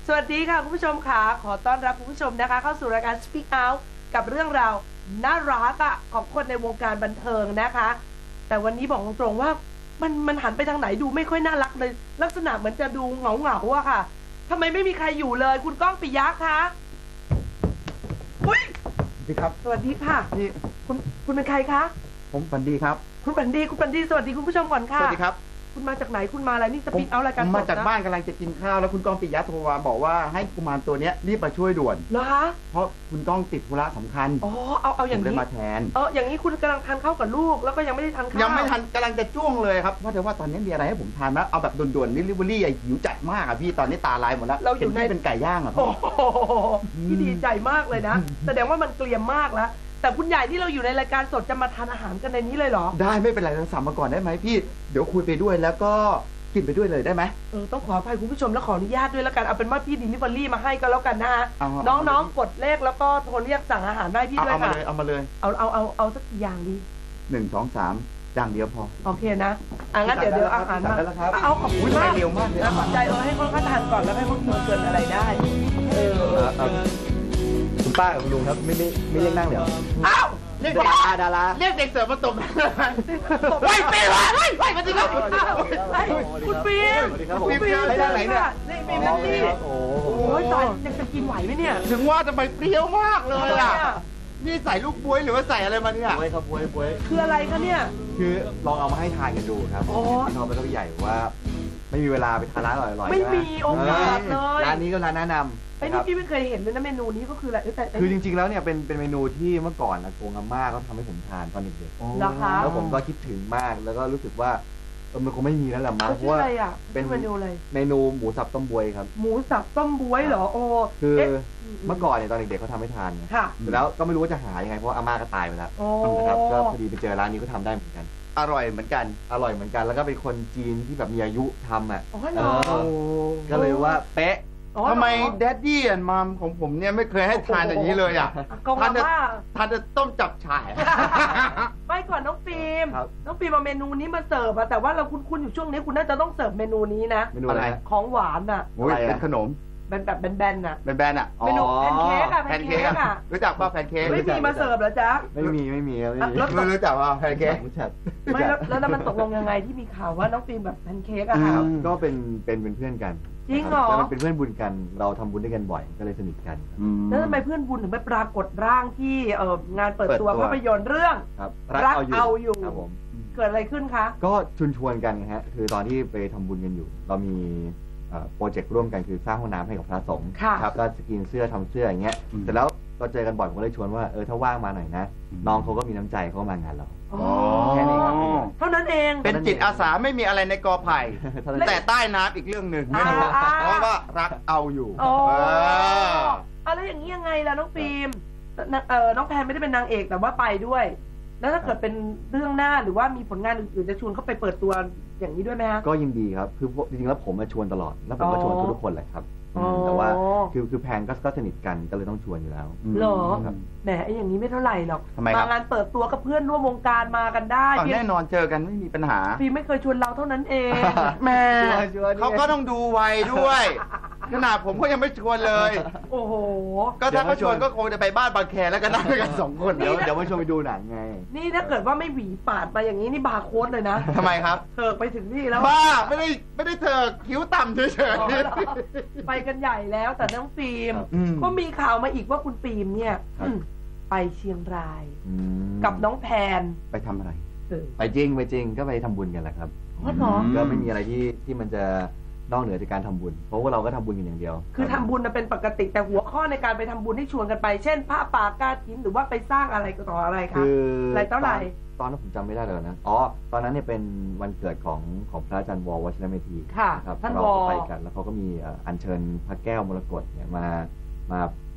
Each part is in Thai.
สวัสดีค่ะคุณผู้ชมค่ะขอต้อนรับคุณผู้ชมนะคะเข้าสู่รายการ Speak Out กับเรื่องราวน่ารักของคนในวงการบันเทิงนะคะแต่วันนี้บอกตรงๆว่ามันหันไปทางไหนดูไม่ค่อยน่ารักเลยลักษณะเหมือนจะดูเหงาอะค่ะทำไมไม่มีใครอยู่เลยคุณก้องปิยะคะอุ้ยสวัสดีครับสวัสดีค่ะนี่คุณเป็นใครคะผมฝันดีครับคุณฝันดีสวัสดีคุณผู้ชมก่อนค่ะสวัสดีครับคุณมาจากไหนคุณมาอะไรนี่สปีกเอารายการผมมาจากบ้านกำลังจะกินข้าวแล้วคุณก้องปิยะโทรมาบอกว่าให้กุมารตัวนี้รีบมาช่วยด่วนเหรอคะเพราะคุณก้องติดธุระสำคัญอ๋อเอาอย่างนี้เลยมาแทนอย่างนี้คุณกำลังทานข้าวกับลูกแล้วก็ยังไม่ได้ทานข้าวยังไม่ทันกำลังจะจ้วงเลยครับว่าแต่ว่าตอนนี้มีอะไรให้ผมทานนะเอาแบบด่วนๆลิเวอรี่หิวจัดมากพี่ตอนนี้ตาลายหมดแล้วเราอยู่ในเป็นไก่ย่างโอ้พี่ดีใจมากเลยนะแสดงว่ามันเกลียมมากแล้วแต่คุณใหญ่ที่เราอยู่ในรายการสดจะมาทานอาหารกันในนี้เลยเหรอได้ไม่เป็นไรเราสั่งมาก่อนได้ไหมพี่เดี๋ยวคุยไปด้วยแล้วก็กินไปด้วยเลยได้ไหมต้องขออภัยคุณผู้ชมและขออนุญาตด้วยแล้วกันเอาเป็นว่าพี่ดิลิเวอรี่มาให้ก็แล้วกันนะน้องๆกดเลขแล้วก็โทรเรียกสั่งอาหารได้พี่ด้วยค่ะเอามาเลยเอาสักกี่อย่างดี 1 2 3อย่างเดียวพอโอเคนะงั้นเดี๋ยวอาหารมาเอาขอบคุณมากเร็วมากเลยขอบใจให้เขาทานก่อนแล้วให้เขาเกินอะไรได้คุณป้ากับคุณลุงครับไม่เรียกนั่งเดี๋ยวอ้าวเรียกดาราเรียกเด็กเสิร์ฟมาตบเฮ้ยปีนมาจริงครับคุณปีนให้ได้ไหนเนี่ยนี่ปีนนี่โอ้ยตายยังจะกินไหวไหมเนี่ยถึงว่าจะไปเปรี้ยวมากเลยอ่ะนี่ใส่ลูกบ๊วยหรือว่าใส่อะไรมาเนี่ยบ๊วยครับบ๊วยคืออะไรคะเนี่ยคือลองเอามาให้ทานกันดูครับชอบไปต้องใหญ่ว่าไม่มีเวลาไปทานร้านอร่อยๆไม่มีโอกาสเลยร้านนี้ก็ร้านแนะนำไอ้นี่พี่ไม่เคยเห็นเลยนะเมนูนี้ก็คืออะไรคือจริงๆแล้วเนี่ยเป็นเมนูที่เมื่อก่อนอากงอาม่าเขาทำให้ผมทานตอนเด็กๆแล้วผมก็คิดถึงมากแล้วก็รู้สึกว่ามันคงไม่มีแล้วแหละมั้งเพราะว่าเป็นเมนูหมูสับต้มบวยครับหมูสับต้มบวยเหรอโอ้คือเมื่อก่อนเนี่ยตอนเด็กๆเขาทำให้ทานไงแล้วก็ไม่รู้ว่าจะหายังไงเพราะอาม่าก็ตายไปแล้วนะครับก็พอดีไปเจอร้านนี้ก็ทำได้เหมือนกันอร่อยเหมือนกันแล้วก็เป็นคนจีนที่แบบมีอายุทำอ่ะก็เลยว่าเป๊ะทำไมแดดดี้และมัมของผมเนี่ยไม่เคยให้ทานอย่างนี้เลยอ่ะทานจะต้มจับฉ่ายไม่ก่อนน้องฟิล์มเอาเมนูนี้มาเสิร์ฟแต่ว่าเราคุ้นๆอยู่ช่วงนี้คุณน่าจะต้องเสิร์ฟเมนูนี้นะเมนูอะไรของหวานอ่ะเป็นขนมแบบแบนๆอ่ะแบนๆอ่ะเมนูแพนเค้กอ่ะรู้จักป่ะแพนเค้กไม่มีมาเสิร์ฟเหรอจ๊ะไม่มีไม่รู้จักป่ะแพนเค้กไม่แล้วมันตกลงยังไงที่มีข่าวว่าน้องฟิล์มแบบแพนเค้กอะค่ะก็เป็นเพื่อนกันจริงเหรอแล้วมันเป็นเพื่อนบุญกันเราทำบุญด้วยกันบ่อยก็เลยสนิทกันแล้วทำไมเพื่อนบุญถึงไปปรากฏร่างที่งานเปิดตัวภาพยนตร์เรื่องรักเอาอยู่ครับผมเกิดอะไรขึ้นคะก็ชวนกันฮะคือตอนที่ไปทำบุญกันอยู่เรามีโปรเจกต์ร่วมกันคือสร้างห้องน้ำให้กับพระสงฆ์ครับก็สกรีนเสื้อทำเสื้ออย่างเงี้ยแต่แล้วเราเจอกันบ่อยผมก็เลยชวนว่าถ้าว่างมาหน่อยนะน้องเขาก็มีน้ำใจเขาก็มางานเราแค่นี้เท่านั้นเองเป็นจิตอาสาไม่มีอะไรในกอไผ่แต่ใต้น้ำอีกเรื่องหนึ่งเพราะว่ารักเอาอยู่อะไรอย่างนี้ยังไงล่ะน้องฟิล์มน้องแพนไม่ได้เป็นนางเอกแต่ว่าไปด้วยแล้วถ้าเกิดเป็นเรื่องหน้าหรือว่ามีผลงานอื่นๆจะชวนเขาไปเปิดตัวอย่างนี้ด้วยไหมฮะก็ยินดีครับคือจริงๆแล้วผมมาชวนตลอดแล้วผมก็ชวนทุกคนเลยครับแต่ว่าคือแพนก็สนิทกันก็เลยต้องชวนอยู่แล้วเหรอแหมอย่างนี้ไม่เท่าไหร่หรอกมางานเปิดตัวกับเพื่อนร่วมวงการมากันได้แน่นอนเจอกันไม่มีปัญหาฟิล์มไม่เคยชวนเราเท่านั้นเองแม่เขาก็ต้องดูวัยด้วยขนาดผมก็ยังไม่ชวนเลยโอ้โหก็ถ้าเขาชวนก็คงจะไปบ้านบางแคแล้วก็นั่งด้วยกัน2 คนเดี๋ยวมาชวนไปดูหนังไงนี่ถ้าเกิดว่าไม่หวีปาดมาอย่างนี้นี่บาร์โค้ดเลยนะทำไมครับเถิกไปถึงที่แล้วบ้าไม่ได้เถิกคิ้วต่ำเฉยๆไปกันใหญ่แล้วแต่น้องฟิล์มก็มีข่าวมาอีกว่าคุณฟิล์มเนี่ยไปเชียงรายกับน้องแพนไปทำอะไรไปจริงก็ไปทำบุญกันแหละครับก็ไม่มีอะไรที่มันจะนอกเหนือจากการทำบุญเพราะว่าเราก็ทำบุญกันอย่างเดียวคือทำบุญเป็นปกติแต่หัวข้อในการไปทำบุญที่ชวนกันไปเช่นผ้าป่ากาฐินหรือว่าไปสร้างอะไรก็ต่ออะไรคะอะไรเท่าไหร่ตอนนั้นผมจำไม่ได้เลยนะตอนนั้นเนี่ยเป็นวันเกิดของพระอาจารย์ววชิรเมธีครับเราไปกันแล้วเขาก็มีอัญเชิญพระแก้วมรกตเนี่ยมาเผ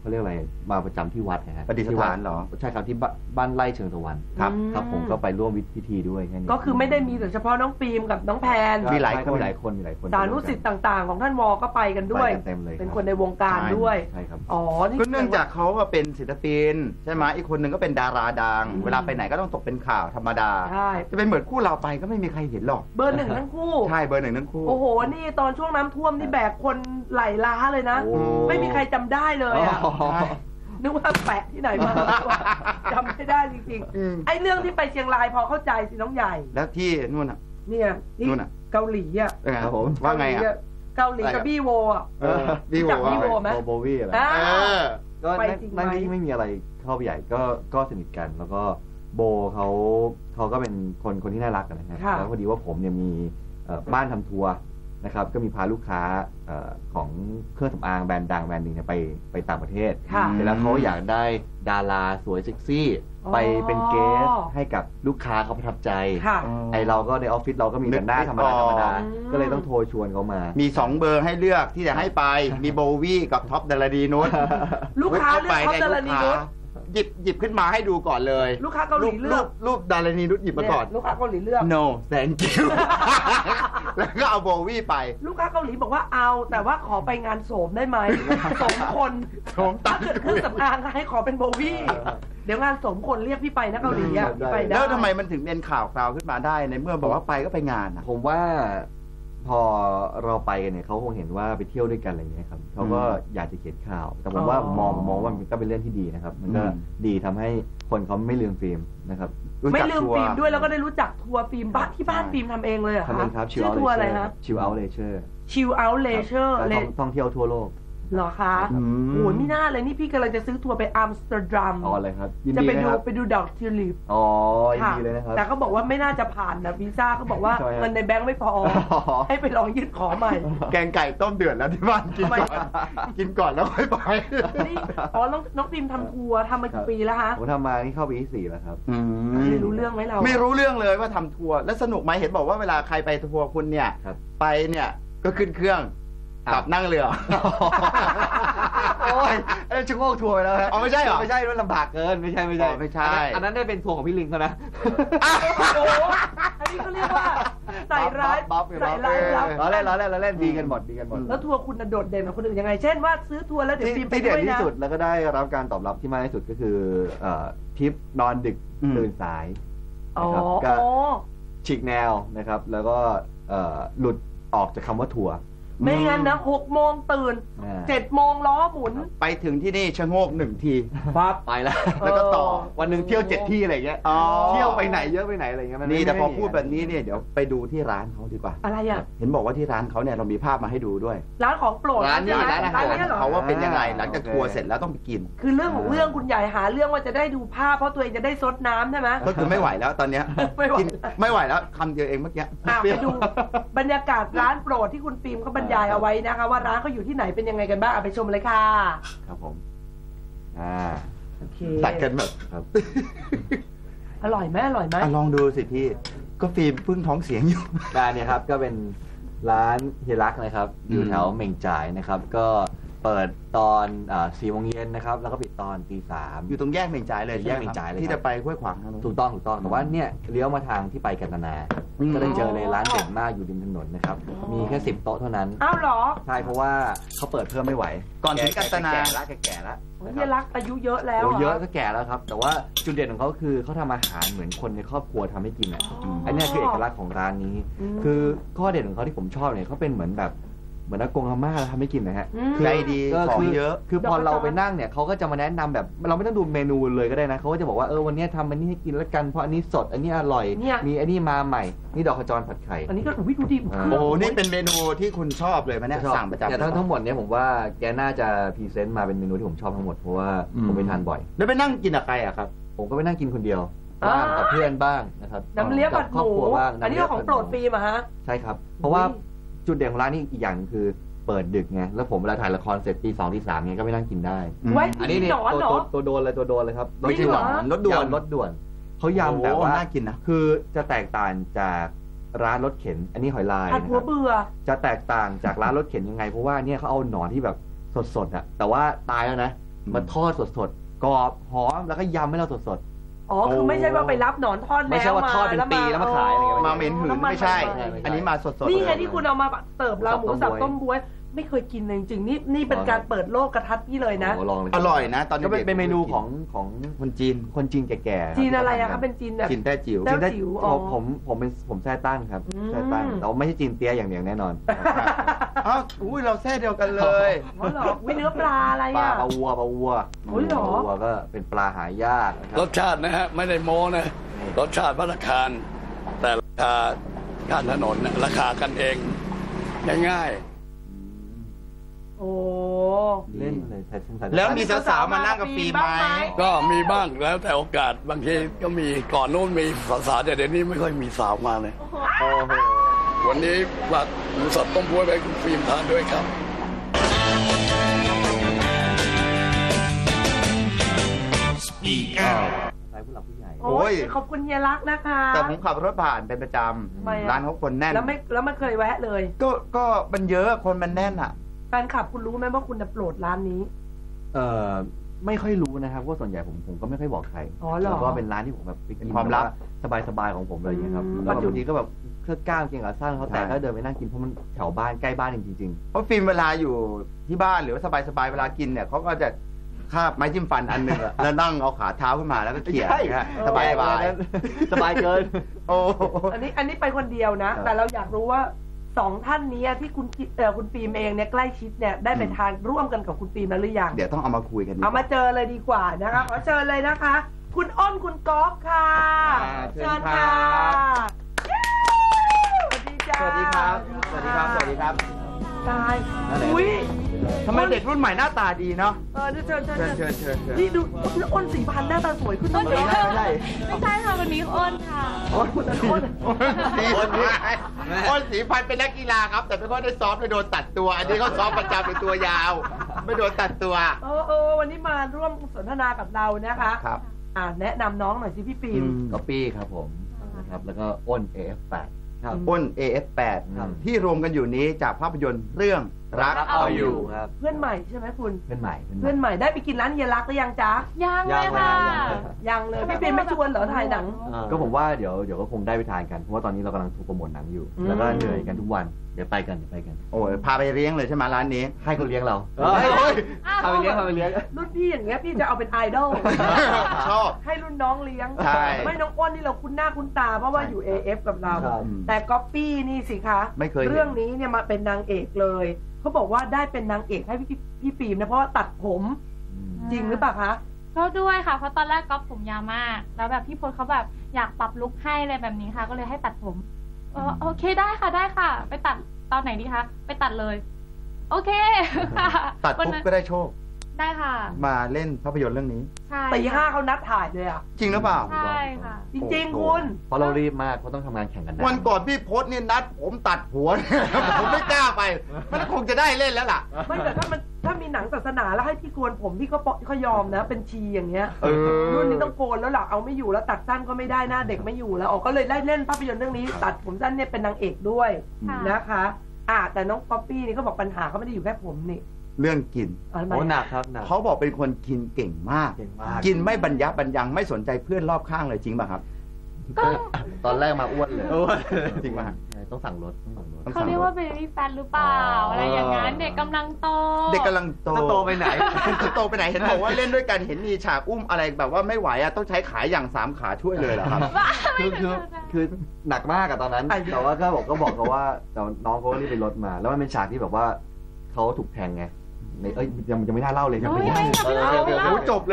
เขาเรียกอะไรมาประจำที่วัดนะฮะประดิษฐานเหรอใช่ครับที่บ้านไร่เชิงตะวันครับครับผมก็ไปร่วมพิธีด้วยแค่นี้ก็คือไม่ได้มีแต่เฉพาะน้องฟิล์มกับน้องแพนมีหลายคนมีหลายคนสานุสิทธิ์ต่างๆ ของท่านวอก็ไปกันด้วยไปกันเต็มเลยครับเป็นคนในวงการด้วยใช่ครับอ๋อก็เนื่องจากเขาก็เป็นศิลปินใช่ไหมอีกคนหนึ่งก็เป็นดาราดัง เวลาไปไหนก็ต้องตกเป็นข่าวธรรมดาใช่จะเป็นเหมือนคู่เราไปก็ไม่มีใครเห็นหรอกเบอร์หนึ่งทั้งคู่ใช่เบอร์หนึ่งทั้งคู่โอ้โห นี่ตอนช่วงน้ำท่วมนี่แบกคนไหลล้าเลยนะโอ้ไม่มีใครจำได้เลยอ่ะอ๋อนึกว่าแปะที่ไหนมาจำไม่ได้จริงอืมๆ ไอ้เรื่องที่ไปเชียงรายพอเข้าใจสิน้องใหญ่แล้วที่นู่นอ่ะเนี่ยที่นู่นน่ะเกาหลีอ่ะเป็นไงครับผมว่าไงอ่ะเกาหลีกับบี้โวอ่ะเออพี่รู้จักว่าพี่ไงโบไหมโบวี่อะไรอ่าเออก็ไปจริงไหมนั่นไม่มีอะไรเข้าไปใหญ่ก็สนิทกันแล้วก็โบเขาก็เป็นคนที่น่ารักกันนะฮะค่ะแล้วพอดีว่าผมเนี่ยมีบ้านทำทัวร์นะครับก็มีพาลูกค้าของเครื่องสำอางแบรนด์ดังแบรนด์หนึ่งเนี่ยไปต่างประเทศค่ะเสร็จแล้วเขาอยากได้ดาราสวยเซ็กซี่อ๋อไปเป็นเกสให้กับลูกค้าเขาประทับใจค่ะไอเราก็ในออฟฟิศเราก็มีแต่หน้าธรรมดาอืมก็เลยต้องโทรชวนเขามามี2 เบอร์ให้เลือกที่จะให้ไป มีโบวี่กับท็อปดารณีนุชลูกค้าเลือกท็อปดารณีนุชหยิบขึ้นมาให้ดูก่อนเลยลูกค้าเกาหลีเลือกรูปดารณีนุชหยิบมาก่อนเนี่ยลูกค้าเกาหลีเลือก no thank you แล้วก็เอาโบวี่ไปลูกค้าเกาหลีบอกว่าเอาแต่ว่าขอไปงานโสมได้ไหม โสมคนโสมตัถ้าง เกิดเครื่องสำอางให้ขอเป็นโบวี่ เดี๋ยวงานโสมคนเรียกพี่ไปนะเกาหลีอ่ะพี่ไปได้แล้วทำไมมันถึงเป็นข่าวคราวขึ้นมาได้ในเมื่อบอกว่าไปก็ไปงานอ่ะผมว่าพอเราไปกันเนี่ยเขาคงเห็นว่าไปเที่ยวด้วยกันอะไรอย่างเงี้ยครับเขาก็อยากจะเขียนข่าว แต่ผมว่าอ๋อมองว่ามันก็เป็นเรื่องที่ดีนะครับ มันก็อืมดีทำให้คนเขาไม่ลืมฟิล์มนะครับรู้ไม่จักลืมทัวฟิล์มด้วยแล้วก็ได้รู้จักทัวร์ฟิล์มบ้านที่บ้านฟิล์มทำเองเลยเหรอทำเองครับชื่อทัวร์อะไรฮะชิลเอาเลเชอร์ชิลเอาท์เลเชอร์ท่องเที่ยวทั่วโลกเหรอคะอืมโอ้ยไม่น่าเลยนี่พี่กำลังจะซื้อทัวร์ไปอัมสเตอร์ดัมอ๋อเลยครับยินจะดีไปนะดูครับไปดูดอกทิวลิปอ๋อยินดีเลยนะครับแต่เขาบอกว่าไม่น่าจะผ่านนะวีซ่าเขาบอกว่าทำไมครับเงินในแบงค์ไม่พอ ให้ไปลองยื่นขอใหม่แกงไก่ต้มเดือดแล้วที่บ้านกินก่อนกินก่อนแล้วค่อยไปนี่อ๋อน้องฟิล์มทำทัวร์ทำมากี่ปีแล้วฮะผมทำมานี่เข้าปีที่ 4 แล้วครับไม่รู้เรื่องไหมเราไม่รู้เรื่องเลยว่าทำทัวร์แล้วสนุกไหมเห็นบอกว่าเวลาใครไปทัวร์คุณเนี่ยครับไปเนี่ยก็ขึ้นเครื่องกลับนั่งเรือโอ้ยอันนั้นชะโงกทัวร์ไปแล้วฮะอ๋อไม่ใช่เหรอไม่ใช่ด้วยลำบากเกินไม่ใช่อ๋อไม่ใช่อันนั้นได้เป็นทัวร์ของพี่ลิงเขานะโอ้โหอันนี้เขาเรียกว่าใส่ร้ายบัฟใส่ร้ายรับเราเล่นดีกันหมดแล้วทัวร์คุณน่ะโดดเด่นกว่าคนอื่นยังไง เช่นว่าซื้อทัวร์แล้วเดี๋ยวฟิล์มไปที่ด้เด่วน ยที่นะสุดแล้วก็ได้รับการตอบรับที่มากที่สุดก็คือทริปนอนดึกตื่นสายอ๋อนะครับก็ฉีกแนวนะครับ แล้วก็หลุดออกจากคำว่าทัวร์ไม่งั้นนะ6 โมงตื่น 7 โมงล้อหมุนไปถึงที่นี่ชะโงก1 ทีปั๊บไปแล้วแล้วก็ต่อวันหนึ่งเที่ยว7 ที่อะไรเงี้ยอ๋อเที่ยวไปไหนเยอะไปไหนอะไรเงี้ยมันี่แต่พอพูดแบบนี้นี้เนี่ยเดี๋ยวไปดูที่ร้านเขาดีกว่าอะไรอ่ะเห็นบอกว่าที่ร้านเขาเนี่ยเรามีภาพมาให้ดูด้วยร้านของโปรดร้านนี้ใช่ไหมร้านอาหารเนี้ยเหรอเขาว่าเป็นยังไงหลังจากทัวร์เสร็จแล้วต้องไปกินคือเรื่องของเรื่องคุณใหญ่หาเรื่องว่าจะได้ดูภาพเพราะตัวเองจะได้ซดน้ำใช่ไหมก็คือไม่ไหวแล้วตอนเนี้ยไม่ไหวกินไม่ไหวแล้วคำเดียวเองเมื่อกี้ไปดูบรรยากาศร้านโปรดที่คุณฟิล์มเขาบรรยายเอาไว้นะคะว่าร้านเขาอยู่ที่ไหนเป็นยังไงกันบ้างไปชมเลยค่ะครับผมโอเคตัดกันแบบครับอร่อยไหมอร่อยไหมลองดูสิพี่ก็ฟิล์มเพิ่งท้องเสียงอยู่ร้านเนี่ยครับก็เป็นร้านเฮียรักนะครับ อยู่แถวเหม่งจ่ายนะครับ ก็เปิดตอน4 โมงเย็นนะครับ แล้วก็ปิดตอนตี 3 อยู่ตรงแยกเหม่งจ่ายเลยแยกเหม่งจ่ายเลยที่ครัจะบไปห้วยขวางทางนู้นถูกต้องแต่ว่าเนี่ยเลี้ยวมาทางที่ไปกันนาอืมก็ได้เจอเลยร้านเด็ดมากอยู่ริมถนนนะครับ มีแค่10 โต๊ะเท่านั้นอ้าวเหรอใช่เพราะว่าเขาเปิดเพิ่มไม่ไหวก่อนถึงกัตนาแก่แล้วแก่แล้วเฮียรักอายุเยอะแล้วโอ้เยอะหรก็แก่แล้วครับ แต่ว่าจุดเด่นของเขาคือเขาทำอาหารเหมือนคนในครอบครัวทำให้กินอ่ะ อันเนี้ยคือเอกลักษณ์ของร้านนี้มคือข้อเด่นของเขาที่ผมชอบเนี่ยเขาเป็นเหมือนแบบเหมือนอากงอาม่าทำให้กินนะฮะอืมใจดีก็ของคือเยอะคือพอเราไปนั่งเนี่ยเขาก็จะมาแนะนำแบบเราไม่ต้องดูเมนูเลยก็ได้นะเขาก็จะบอกว่าวันนี้ทำอันนี้ให้กินแล้วกันเพราะอันนี้สดอันนี้อร่อยเนี่ยมีอันนี้มาใหม่นี่ดอกขจรผัดไข่อันนี้ก็วิดูดีโอ้โหนี่เป็นเมนูที่คุณชอบเลยไหมเนี่ยชอบสั่งประจำแต่ทั้งหมดเนี่ยผมว่าแกน่าจะพรีเซนต์มาเป็นเมนูที่ผมชอบทั้งหมดเพราะว่าผมไปทานบ่อยแล้วไปนั่งกินกับใครอะครับผมก็ไปนั่งกินคนเดียวบ้างกับเพื่อนบ้างนะครับน้ำเลี้ยบผัดหครอบมูครัวบ้างอันนี้ก็ของโปรดฟิล์มอะฮะใช่ครับ เพราะว่าจุดเด่นของร้านนี้อีกอย่างหนึ่งคือเปิดดึกไงแล้วผมเวลาถ่ายละครเสร็จตี 2 ตี 3เนี่ยก็ไปนั่งกินได้ไว้อันนี้มีเนี่ยหนอนเหรอตัวโดนเลยครับไม่ใช่หรอรถด่วนรถด่วนเขายำแบบโอ้ว่าน่ากินนะคือจะแตกต่างจากร้านรถเข็น อันนี้หอยลายผัดนะคหัวรับเบื่อจะแตกต่างจากร้านรถเข็นยังไงเพราะว่าเนี่ยเขาเอาหนอนที่แบบสดๆอะแต่ว่าตายแล้วนะมาทอดสดๆกรอบหอมแล้วก็ยำให้เราสดอ๋อคือไม่ใช่ว่าไปรับหนอนทอดๆไม่ใช่ว่าทอดเป็นปีแล้วมาขายอะไรเงี้ยมาเหม็นหืนไม่ใช่ อันนี้มาสดๆนี่ไงที่คุณเอามาเสิร์ฟเราหมูสับต้มบ๊วยไม่เคยกินเลยจริงๆนี่เป็นการเปิดโลกกระทัดพี่เลยนะลองเลยอร่อยนะตอนนี้ก็เป็นเมนูของคนจีนแก่ๆจีนอะไรอะครับเป็นจีนแบบจีนแต้จิ๋วแต้จิ๋วอ๋อผมแท้ตั้นครับแท้ตั้นแต่ไม่ใช่จีนเตี้ยอย่างเดียวแน่นอนอ้าวอุ้ยเราแท้เดียวกันเลยอ๋อเหรอวิเนื้อปลาอะไรปลาอะวัวโอ้ยเหรอปลาวัวก็เป็นปลาหายากรสชาตินะฮะไม่ได้โม้นะรสชาติภัตตาคารแต่ราคาข้างถนนน่ะราคากันเองง่ายโอ้เล่นเลยใช้ชิ้นแล้วมีสาวๆมานั่งกับฟิล์มไหมๆก็มีบ้างแล้วแต่โอกาสบางทีก็มีก่อนโน้นมีสาวๆแต่เดี๋ยวนี้ไม่ค่อยมีสาวมาเลยโอ้โหวันนี้ฝากหมูสับต้มบ๊วยไปคุณฟิล์มทานด้วยครับใช้ผู้หลักผู้ใหญ่โอ้ยขอบคุณเฮียรักนะคะแต่ผมขับรถผ่านเป็นประจทำไมอะำร้านเขาคนแน่นแล้วไม่เคยแวะเลยก็มันเยอะคนมันแน่นอ่ะแฟนคลับคุณรู้ไหมว่าคุณโปรดร้านนี้ไม่ค่อยรู้นะครับว่าส่วนใหญ่ผมก็ไม่ค่อยบอกใครอ๋อเหรอแล้วก็เป็นร้านที่ผมแบบไปกินเป็นความลับสบายๆของผมเลยอย่างเงี้ยครับอืมแล้วบางทีก็แบบเครื่องกล้ามเกงขาสั้นเขาแต่ใช่ก็เดินไปนั่งกินเพราะมันแถวบ้านใกล้บ้านจริงเพราะฟิล์มเวลาอยู่ที่บ้านหรือว่าสบายๆเวลากินเนี่ยเขาก็จะคาบไม้จิ้มฟันอันหนึ่งอะแล้วนั่งเอาขาเท้าขึ้นมาแล้วก็ๆเขี่ยใช่นะฮะๆสบายสบายเกินโอ้อันนี้ไปคนเดียวนะครับแต่เราอยากรู้ว่าสองท่านนี้ที่คุณฟิล์มเองเนี่ยใกล้ชิดเนี่ยได้ไปทานร่วมกันกับคุณฟิล์มแล้วหรือยังเดี๋ยวต้องเอามาคุยกันดีกเอาว่ามาเจอเลยดีกว่านะคะขอเชิญเลยนะคะ คุณอ้นคุณก๊อฟค่ะเชิญครับสวัสดีจ้าสวัสดีครับ สวัสดีครับ สวัสดีครับตายอุ้ยทำไมเด็กรุ่นใหม่หน้าตาดีเนาะเชิญเชิญนี่ดูอ้นสีพันธุ์หน้าตาสวยขึ้นตั้งเยอะไม่ใช่ไม่ใช่ค่ะวันนี้อ้นค่ะอ้นสีพันธุ์เป็นนักกีฬาครับ แต่ไม่ค่อยได้ซ้อมเลยโดนตัดตัว อันนี้เขาซ้อมประจำเป็นตัวยาว ไม่โดนตัดตัววันนี้มาร่วมสนทนากับเรานะคะครับแนะนำน้องหน่อยสิพี่ฟิล์มก๊อปปี้ครับผมนะครับแล้วก็อ้น AF8 ครับอ้น AF8 ครับที่รวมกันอยู่นี้จากภาพยนตร์เรื่องรักเอาอยู่ครับเพื่อนใหม่ใช่ไหมคุณเพื่อนใหม่เพื่อนใหม่ได้ไปกินร้านเฮียรักหรือยังจ๊ะยังเลยค่ะยังเลยพี่ฟิล์มไม่ชวนเหรอถ่ายหนังก็ผมว่าเดี๋ยวก็คงได้ไปทานกันเพราะว่าตอนนี้เรากำลังถูกโปรโมทหนังอยู่อืมแล้วก็เหนื่อยกันทุกวันเดี๋ยวไปกันโอ้ยพาไปเลี้ยงเลยใช่ไหมร้านนี้ให้คนเลี้ยงเราเฮ้ยพาไปเลี้ยงรุ่นพี่อย่างเงี้ยพี่จะเอาเป็นไอดอลชอบให้รุ่นน้องเลี้ยงใช่ไม่น้องอ้นนี่เราคุ้นหน้าคุ้นตาเพราะว่าอยู่ AF กับเราครับแต่ก๊อปปี้นี่สิคะไม่เคยเห็นเรื่องนี้เนี่ยมาเป็นนางเอกเลยเขาบอกว่าได้เป็นนางเอกให้พี่ฟิล์มนะเพราะว่าตัดผมจริงหรือเปล่าคะก็ด้วยค่ะ เพราะตอนแรกก๊อฟผมยาวมาก แล้วแบบพี่พลเขาแบบอยากปรับลุคให้อะไรแบบนี้ค่ะ ก็เลยให้ตัดผมโอเคได้ค่ะ ไปตัดตอนไหนดีคะไปตัดเลย โอเคค่ะตัดวันปุ๊บนั้นก็ได้โชคได้ค่ะมาเล่นภาพยนตร์เรื่องนี้ใช่ตีห้าเขานัดถ่ายเลยอ่ะจริงหรือเปล่าใช่ค่ะจริงๆคุณเพราะเรารีบมากเพราะต้องทำงานแข่งกันนะวันก่อนพี่พศนี่นัดผมตัดหัว ผมไม่กล้าไป มันคงจะได้เล่นแล้วล่ะไม่แต่ถ้ามีหนังศาสนาแล้วให้พี่โกนผมพี่ก็ยอมนะ เป็นชีอย่างเงี้ยเออรุ่นนี้ต้องโกนแล้วล่ะเอาไม่อยู่แล้วตัดสั้นก็ไม่ได้หน้าเด็กไม่อยู่แล้วก็เลยได้เล่นภาพยนตร์เรื่องนี้ ตัดผมสั้นเนี่ยเป็นนางเอกด้วยค่ะนะคะแต่น้องป๊อปปี้นี่เขาบอกปัญหาเขาไม่ได้อยู่แค่ผมนี่เรื่องกินอะไรโอ้หนักครับหนักเขาบอกเป็นคนกินเก่งมากเก่งมากกินไม่บรรยับบรรยังไม่สนใจเพื่อนรอบข้างเลยจริงป่ะครับก็ตอนแรกมาอ้วนเลยจริงป่ะใช่ต้องสั่งรถเขาเรียกว่าเบบี้แฟนหรือเปล่า อะไรอย่างนั้นเด็กกำลังโตเด็กกำลังโตจะโตไปไหนจะโตไปไหนเห็นบอกว่าเล่นด้วยกันเห็นมีฉากอุ้มอะไรแบบว่าไม่ไหวอะต้องใช้ขาอย่าง3 ขาช่วยเลยเหรอครับคือหนักมากอะตอนนั้น แต่ว่าก็บอกเขาว่าแต่น้องเขาก็รีบไปรถมา แล้วมันเป็นฉากที่แบบว่าเขาถูกแทงไงยังไม่น่าเล่าเลยยังไม่ได้โอ้ยไม่เล่าโอ้จบเลย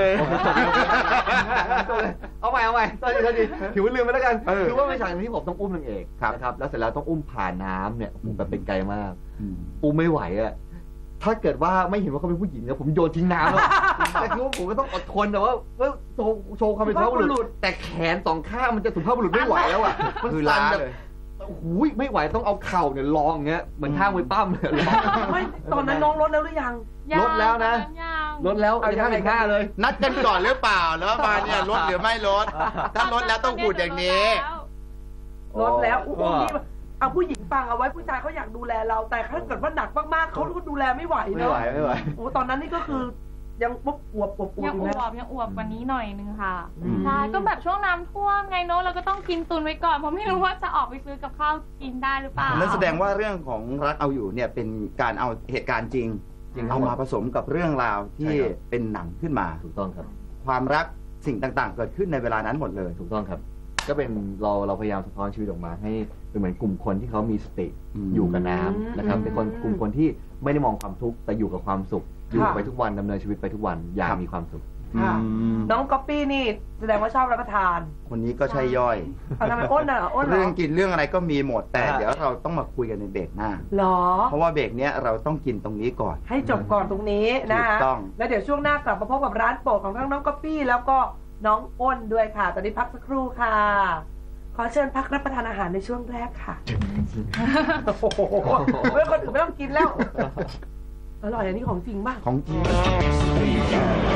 เอาใหม่ตอนนี้ถือว่าลืมไปแล้วกันเออคือว่าเป็นฉากที่ผมต้องอุ้มนางเอกครับนะครับแล้วเสร็จแล้วต้องอุ้มผ่านน้ำเนี่ยผมแบบเป็นไกลมาก อุ้มไม่ไหวอะถ้าเกิดว่าไม่เห็นว่าเขาเป็นผู้หญิงเนี่ยผมโยนทิ้งน้ำอะแต่คือว่าผมก็ต้องอดทนแต่ว่าโชว์ความเป็นสุภาพบุรุษแต่แขนสองข้างมันจะสุภาพบุรุษไม่ไหวแล้วอะมันคือสั่ล้านแบบเลยโอ้โหไม่ไหวต้องเอาเข่าเนี่ยรองอย่างเงี้ยเหมือนท่ามวยปั้มเนี่ยรองไม่ตอนนั้นน้องลดแล้วหรือยังลดแล้วนะยังลดแล้วเอาเป็นยังไง 5.5เลยนัดกันก่อนหรือเปล่าแล้วมาเนี่ยลดหรือไม่ลด ถ้าลดแล้วต้องพูดอย่างนี้ลดแล้วอุ้มนี่เอาผู้หญิงฟังเอาไว้ผู้ชายเขาอยากดูแลเรา แต่ถ้าเกิดว่าหนักมากๆเขาก็ดูแลไม่ไหวไม่เนาะไหวโอ้ตอนนั้นนี่ก็คือยังปุ๊บอวบยังออยู่วนะบยังอวบกว่านี้หน่อยนึงค่ะอืมใช่ก็แบบช่วงน้ำท่วมไงเนอะเราก็ต้องกินตุนไว้ก่อนเพราะไม่รู้ว่าจะออกไปซื้อกับข้าวกินได้หรือเปล่านั่นแสดงว่าเรื่องของรักเอาอยู่เนี่ยเป็นการเอาเหตุการณ์จริงเอามาผสมกับเรื่องราวที่เป็นหนังขึ้นมาถูกต้องครับความรักสิ่งต่างๆ เกิดขึ้นในเวลานั้นหมดเลยถูกต้องครับ ก็เป็นเราพยายามสะท้อนชีวิตออกมาให้เป็นเหมือนกลุ่มคนที่เขามีสติ อยู่กับน้ำนะครับเป็นคนกลุ่มคนที่ไม่ได้มองความทุกข์แต่อยู่กับความสุขอยู่ไปทุกวันดำเนินชีวิตไปทุกวันอย่างมีความสุขค่ะน้องก๊อปปี้นี่แสดงว่าชอบรับประทานคนนี้ก็ใช่ย่อยทำไมอ้นอ่ะอ้นเหรเรื่อองกินเรื่องอะไรก็มีหมดแต่เดี๋ยวเราต้องมาคุยกันในเบรกหน้าหรอเพราะว่าเบรกเนี้ยเราต้องกินตรงนี้ก่อนให้จบก่อนตรงนี้นะถูกต้องแล้วเดี๋ยวช่วงหน้ากลับมาพบกับร้านโปรดของทั้งน้องก๊อปปี้แล้วก็น้องอ้นด้วยค่ะ ตอนนี้พักสักครู่ค่ะ ขอเชิญพักรับประทานอาหารในช่วงแรกค่ะ โอ้โหเมื่อคนอื่นไม่ต้องกินแล้ว อร่อยอันนี้ของจริงป่ะของจริง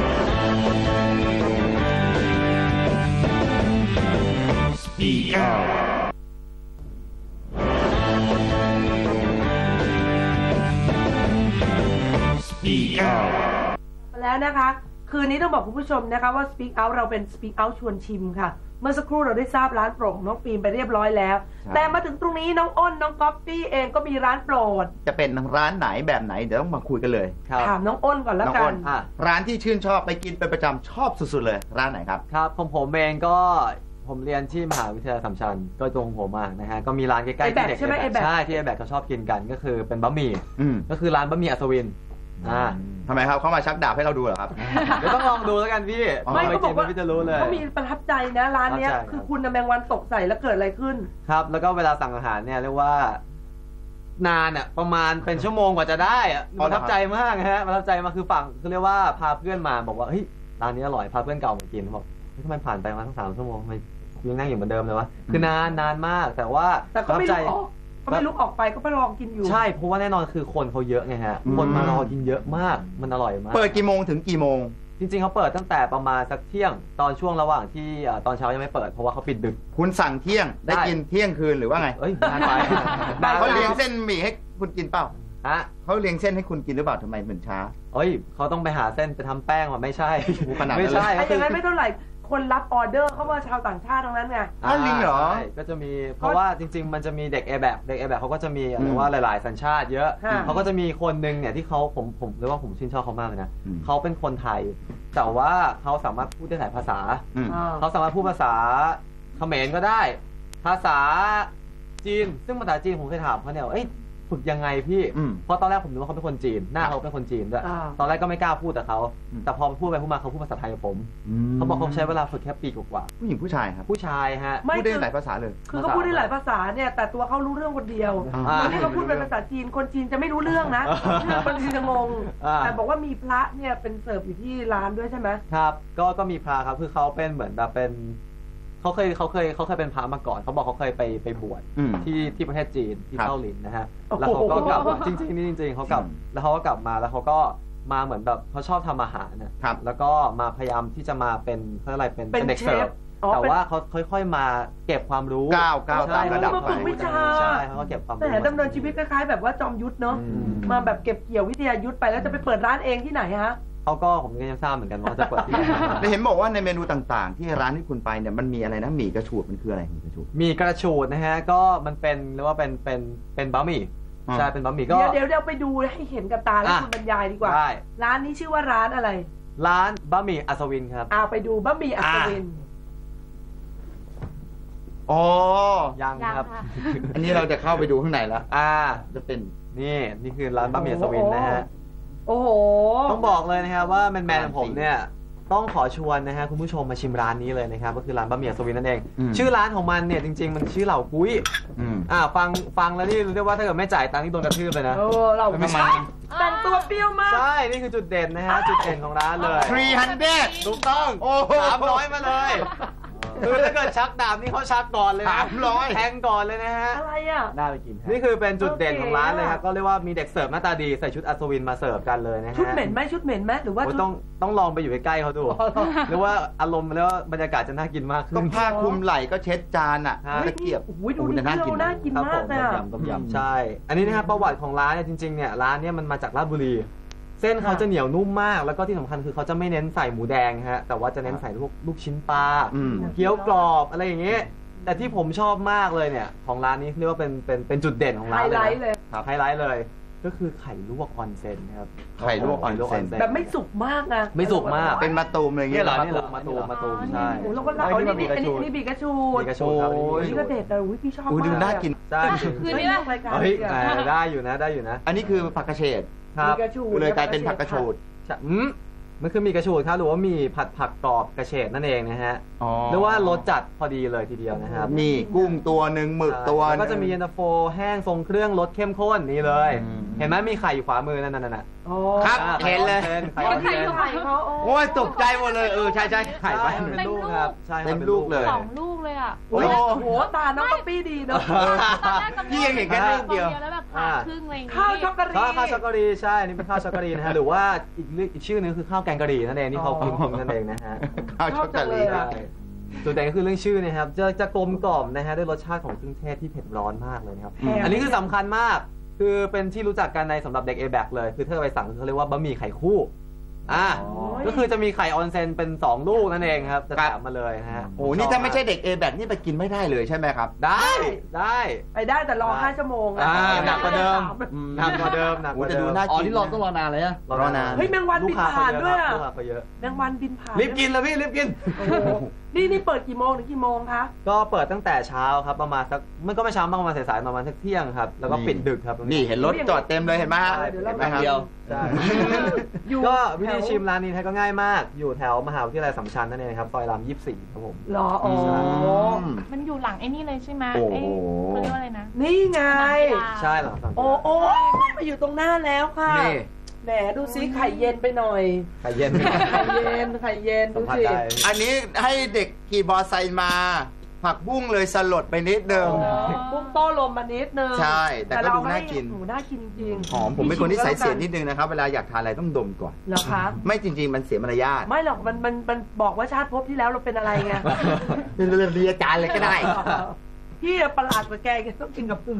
แล้วนะคะ คืนนี้ต้องบอกคุณผู้ชมนะคะว่า Speak Out เราเป็น Speak Out ชวนชิมค่ะ เมื่อสักครู่เราได้ทราบร้านโปรดของน้องฟิล์มไปเรียบร้อยแล้ว แต่มาถึงตรงนี้น้องอ้นน้องก๊อปปี้เองก็มีร้านโปรดจะเป็นร้านไหนแบบไหนเดี๋ยวต้องมาคุยกันเลยถามน้องอ้นก่อนแล้วน้องกัอ้นนร้านที่ชื่นชอบไปกินเป็นประจำชอบสุดๆเลย ร้านไหนครับครับผมเองก็ผมเรียนที่มหาวิทยาลัยอัสสัมชัญก็ตรงผมนะฮะก็มีร้านใกล้ๆที่เด็กใช่ไหมใช่ที่ไอแบกเขาชอบกินกันก็คือเป็นบะหมี่อืมก็คือร้านบะหมี่อัศวินทำไมครับเขามาชักดาบให้เราดูเหรอครับเดี๋ยวต้องลองดูแล้วกันพี่ไม่ไปเขาบกิอน กว่าพี่จะรู้เลยเขามีประทับใจนะร้านเนี้ยประทับใจคือคุณน่ะแมงวันตกใส่แล้วเกิดอะไรขึ้นครับ แล้วก็เวลาสั่งอาหารเนี่ยเรียกว่านานอ่ะประมาณเป็นชั่วโมงกว่าจะได้อะอ๋อประทับใจมากฮะประทับใจมาคือฝั่งคือเรียกว่าพาเพื่อนมาบอกว่าเฮ้ยร้านนี้อร่อยพาเพื่อนเก่ามากินบอกเฮ้ยทำไมผ่านไปมาตั้ง3 ชั่วโมงทำไมยังนั่งอยู่เหมือนเดิมเลยวะคือนานมากแต่ว่าแต่ก็ไม่ลุกออกก็ไม่ลุกออกไปก็ไปลองกินอยู่ใช่เพราะว่าแน่นอนคือคนเขาเยอะไงฮะคนมารอกินเยอะมากมันอร่อยมากเปิดกี่โมงถึงกี่โมงจริงๆเขาเปิดตั้งแต่ประมาณสักเที่ยงตอนช่วงระหว่างที่ตอนเช้ายังไม่เปิดเพราะว่าเขาปิดดึกคุณสั่งเที่ยงได้ได้กินเที่ยงคืนหรือว่าไงเอ้ยนานไปนานเขาเลี้ยงเส้นหมี่ให้คุณกินเปล่าฮะเขาเลี้ยงเส้นให้คุณกินหรือเปล่าทำไมเหมือนช้าเอ้ยเขาต้องไปหาเส้นไปทำแป้งมาไม่ใช่ขนาดนั้นเลยไม่ใช่ไอ้อย่างนั้นไม่เท่าไหร่คนรับออเดอร์เข้ามาชาวต่างชาติทั้งนั้นไงอ้าวจริงเหรอใช่ก็จะมีเพราะว่าจริง ๆ มันจะมีเด็กเอแบบเขาก็จะมีเรียกว่าหลาย ๆ สัญชาติเยอะค่ะเขาก็จะมีคนหนึ่งเนี่ยที่เขาผมเรียกว่าผมชื่นชอบเขามากเลยนะอืมเขาเป็นคนไทย แต่ว่าเขาสามารถพูดได้หลายภาษาอืมเขาสามารถพูดภาษาเขมรก็ได้ ภาษาจีน ซึ่งภาษาจีนผมเคยถามเขาเนี่ยว่าเอ้ยฝึกยังไงพี่อืมเพราะตอนแรกผมนึกว่าเขาเป็นคนจีน หน้าเขาเป็นคนจีนด้วย ตอนแรกก็ไม่กล้าพูดกับเขาอืมแต่พอพูดไปพูดมาเขาพูดภาษาไทยกับผม เขาบอกเขาใช้เวลาฝึกแค่ปีกว่าผู้หญิงผู้ชายครับๆผู้ชายฮะไม่พูดได้หลายภาษาเลยคือเขาพูดได้หลายภาษาเนี่ยแต่ตัวเขารู้เรื่องคนเดียวอ่าคนที่เขาพูดเป็นภาษาจีนคนจีนจะไม่รู้เรื่องนะคนจีนจะงงอ่าแต่บอกว่ามีพระเนี่ยเป็นเสิร์ฟอยู่ที่ร้านด้วยใช่ไหมครับ ก็มีพระครับ คือเขาเป็นเหมือนแบบเป็นเขาเคยเป็นพระมาก่อน เขาบอกเขาเคยไปบวชอืมที่ประเทศจีนที่ครับเต้าหลินนะฮะโอ้โหแล้วเขาก็กลับจริงๆนี่จริงๆเขากลับอืมแล้วเขาก็กลับมาแล้วเขาก็มาเหมือนแบบเขาชอบทำอาหารนะครับ แล้วก็มาพยายามที่จะมาเป็นเขาเรียกอะไรเป็นเด็กเสิร์ฟอ๋อแต่เป็นว่าเขาค่อยๆมาเก็บความรู้ก้าวใช่ตามระดับมาฝึกวิชาใช่เขาก็เก็บความแต่รู้ดำเนินชีวิตคล้ายๆแบบว่าจอมยุทธเนาะอืมมาแบบเก็บเกี่ยววิทยายุทธไปแล้วจะไปเปิดร้านเองที่ไหนฮะเขาก็ผมก็ยังทราบเหมือนกันว่าจะเปิดที่ไหนแต่เห็นบอกว่าในเมนูต่างๆ ที่ร้านที่คุณไปเนี่ยมันมีอะไรนะหมี่กระฉูดมันคืออะไรหมี่กระฉูดมีกระฉูดนะฮะก็มันเป็นเรียกว่าเป็นบะหมี่อ่าใช่เป็นบะหมี่ก็เดี๋ยวไปดูให้เห็นกับตาแล้วอ่ะคุณบรรยายดีกว่าได้ร้านนี้ชื่อว่าร้านอะไรร้านบะหมี่อัศวินครับเอาไปดูบะหมี่อัศวินอ๋อยังยังครับค่ะอันนี้เราจะเข้าไปดูข้างในแล้ว จะเป็นนี่คือร้านบะหมี่อัศวินนะฮะโอ้โหต้องบอกเลยนะครับว่าแมนๆของผมเนี่ยต้องขอชวนนะฮะคุณผู้ชมมาชิมร้านนี้เลยนะครับก็คือร้านบะหมี่อัศวินนั่นเองอืมชื่อร้านของมันเนี่ยจริงๆมันชื่อเหล่ากุ้ยอืมฟังแล้วนี่เรียกว่าถ้าเกิดไม่จ่ายตังค์นี่โดนกระทืบเลยนะเราทำไมแต่งตัวเปรี้ยวมากใช่นี่คือจุดเด่นนะฮะจุดเด่นของร้านเลย 300 ถูกต้องโอ้โห 300มาเลยคือถ้าเกิดชักดาบนี่เขาชักก่อนเลยนะ 300 แทงก่อนเลยนะฮะอะไรอ่ะน่าไปกินนี่คือเป็นจุดเด่นของร้านเลยครับก็เรียกว่ามีเด็กเสิร์ฟหน้าตาดีใส่ชุดอัศวินมาเสิร์ฟกันเลยนะฮะชุดเหม็นไหมชุดเหม็นไหมหรือว่าโอ้ยชุดต้องลองไปอยู่ใกล้ๆเขาดูหรือว่าอารมณ์แล้วาบรรยากาศจะน่ากินมากขึ้ก็นผ้าคลุมไหล่ก็เช็ดจานอ่ะฮะตะเกียบโอ้ยดูดิแต่น่ากินน่ากินครับมาผกมเลยอะต้มยำใช่ อันนี้นะครับประวัติของร้านเนี่ยจริงๆเนี่ยร้านเนี่ยมันมาจากราชบุรีเส้นเขาจะเหนียวนุ่มมากแล้วก็ที่สำคัญคือเขาจะไม่เน้นใส่หมูแดงฮะแต่ว่าจะเน้นใส่ลูกชิ้นปลาเกี๊ยวกรอบอะไรอย่างเงี้ยแต่ที่ผมชอบมากเลยเนี่ยของร้านนี้เรียกว่าเป็นจุดเด่นของร้านเลยไฮไลท์เลยไฮไลท์เลยก็คือไข่ลวกออนเซ็นครับไข่ลวกออนเซ็นแบบไม่สุกมากนะไม่สุกมากเป็นมะตูมอะไรเงี้ยเหรอนี่เหรอมะตูมใช่แล้วก็อันนี้บีกระชูดครับนี่ก็เด็ดเลยพี่ชอบมากดูน่ากินคือนี่รายการได้อยู่นะอันนี้คือผักกระเฉดครับเลยกลายเป็นผักกระชูดมันคือมีกระชูดครับหรือว่ามีผักกรอบกระเฉดนั่นเองนะฮะหรือว่ารสจัดพอดีเลยทีเดียวนะครับมีกุ้งตัวหนึ่งหมึกตัวแล้วก็จะมีเย็นตาโฟแห้งทรงเครื่องรสเข้มข้นนี่เลยเห็นไหมมีไข่อยู่ขวามือนั่นครับเห็นเลยไข่เขาโอ้ยตกใจหมดเลยใช่ไข่เป็นลูกครับใช่เป็นลูกเลย 2 ลูกเลยอ่ะโอ้โหตาน้องป๊อปปี้ดีเนาะพี่ยังเห็นแค่ลูกเดียวแล้วแบบผ่าครึ่งอะไรอย่างงี้ข้าวช็อกโกแลตข้าวช็อกโกแลตใช่นี่เป็นข้าวช็อกโกแลตนะฮะหรือว่าอีกชื่อนึงคือข้าวแกงกะหรี่นั่นเองที่เขากินนั่นเองนะฮะข้าวช็อกโกแลตจุดเด่นก็คือเรื่องชื่อนะครับจะกลมกล่อมนะฮะด้วยรสชาติของเครื่องเทศที่เผ็ดร้อนมากเลยนะครับอันนี้คือสำคัญมากคือเป็นที่รู้จักกันในสำหรับเด็ก A-back เลยคือถ้าไปสั่งเขาเรียกว่าบะหมี่ไข่คู่ก็คือจะมีไข่ออนเซ็นเป็น2ลูกนั่นเองครับจะแถมมาเลยฮะโอ้นี่ถ้าไม่ใช่เด็ก A-back นี่ไปกินไม่ได้เลยใช่ไหมครับได้ไปได้แต่รอ5 ชั่วโมงหนักกว่าเดิมจะดูน่ากินนี่รอต้องรอนานเลยรอนานเฮ้ยแมงวันบินผ่านด้วยอ่ะแมงวันบินผ่านรีบกินเลยพี่รีบกินนี่เปิดกี่โมงถึงกี่โมงคะก็เปิดตั้งแต่เช้าครับประมาณสักมันก็ไม่เช้ามากประมาณสายๆประมาณสักเที่ยงครับแล้วก็ปิดดึกครับนี่เห็นรถจอดเต็มเลยเห็นไหมฮะแป๊บเดียวก็วิธีชิมร้านนี้ก็ง่ายมากอยู่แถวมหาวิทยาลัยสัมชัญนั่นเองครับซอยราม24ครับผมหรอมันอยู่หลังไอ้นี่เลยใช่ไหมไอ้เขาเรียกว่าอะไรนะนี่ไงใช่หลังโอ้มาอยู่ตรงหน้าแล้วค่ะแหมดูซิไข่เย็นไปหน่อยไข่เย็นดูสิอันนี้ให้เด็กขี่มอไซค์มาผักบุ้งเลยสลดไปนิดนึงบุ้งโต้ลมมานิดนึงใช่แต่ก็ดูน่ากินน่ากินจริงหอมผมเป็นคนที่ใส่เสียนิดนึงนะครับเวลาอยากทานอะไรต้องดมก่อนเหรอคะไม่จริงๆมันเสียมารยาทไม่หรอกมันบอกว่าชาติภพที่แล้วเราเป็นอะไรไงเป็นเรื่องเรียนการเลยก็ได้พี่ประหลาดกว่าแกต้องกินกับปู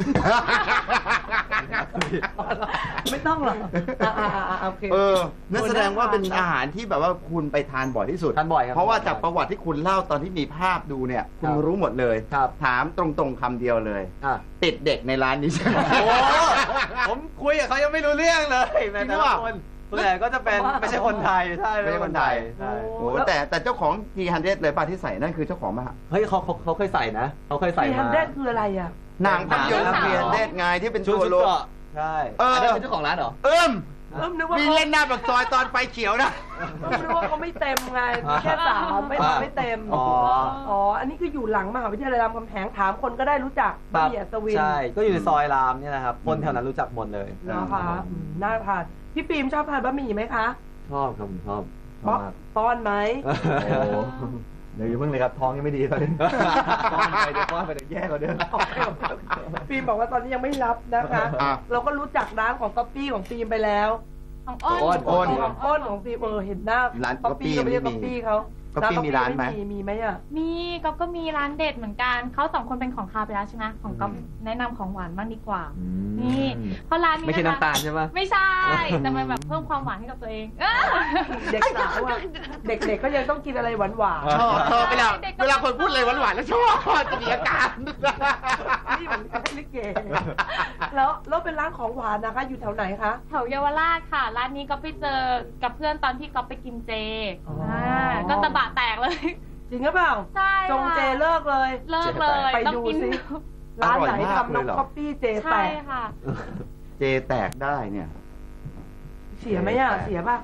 ไม่ต้องหรอกโอเคนั่นแสดงว่าเป็นอาหารที่แบบว่าคุณไปทานบ่อยที่สุดทานบ่อยครับเพราะว่าจากประวัติที่คุณเล่าตอนที่มีภาพดูเนี่ยคุณรู้หมดเลยถามตรงๆคำเดียวเลยติดเด็กในร้านนี้ใช่ไหมผมคุยกับเขายังไม่รู้เรื่องเลยแม้แต่คนส่วนใหญ่ก็จะเป็นไม่ใช่คนไทยใช่ไม่ใช่คนไทยโอ้แต่เจ้าของT100เลยป่ะที่ใส่นั่นคือเจ้าของป่ะเฮ้ยเขาเคยใส่นะเขาเคยใส่มา T100คืออะไรอ่ะหนังภาพยนตร์T100ไงที่เป็นตัวโลกใช่อันนั้นเป็นเจ้าของร้านเหรอมีเล่นหน้าปากซอยตอนไฟเขียวนะนึกว่าเขาไม่เต็มไงแค่3ไม่เต็มอันนี้คืออยู่หลังมหาวิทยาลัยรามคำแหงถามคนก็ได้รู้จักบะหมี่อัศวินใช่ก็อยู่ในซอยรามเนี่ยนะครับคนแถวนั้นรู้จักหมดเลยนะคะน่าทานพี่ปีมชอบทานบะหมี่ไหมคะชอบครับผมชอบป้อนไหมเดี๋ยวอย่าเพิ่งเลยครับท้องยังไม่ดีตอนนี้ป้อนไปเดี๋ยวป้อนไปเดี๋ยวแย่กว่าเดิมปีมบอกว่าตอนนี้ยังไม่รับนะคะเราก็รู้จักร้านของก๊อปปี้ของปีมไปแล้วของอ้นของปีมเห็นหน้าร้านก๊อปปี้ไม่ใช่ก๊อปปี้เขาก๊อปปี้มีร้านไหมมีไหมอ่ะมีก็มีร้านเด็ดเหมือนกันเขา2 คนเป็นของคาวไปแล้วใช่ไหมของก๊อปแนะนำของหวานบ้างดีกว่านี่เพราะร้านนี้ไม่ใช่น้ำตาลใช่ไหมไม่ใช่แต่มันแบบเพิ่มความหวานให้กับตัวเองเด็กสาวเด็กๆก็ยังต้องกินอะไรหวานชอบเวลาคนพูดอะไรหวานๆแล้วชอบจะมีอาการนี่เหมือนลิเกแล้วเป็นร้านของหวานนะคะอยู่แถวไหนคะแถวเยาวราชค่ะร้านนี้ก็ไปเจอกับเพื่อนตอนที่ก็ไปกินเจก็ตะบะแตกเลยจริงหรือเปล่าใช่จงเจเลิกเลยไปดูซิร้านไหนทำน้องก๊อปปี้เจแตกใช่ค่ะเจแตกได้เนี่ยเสียไหมอ่ะเสียป่ะ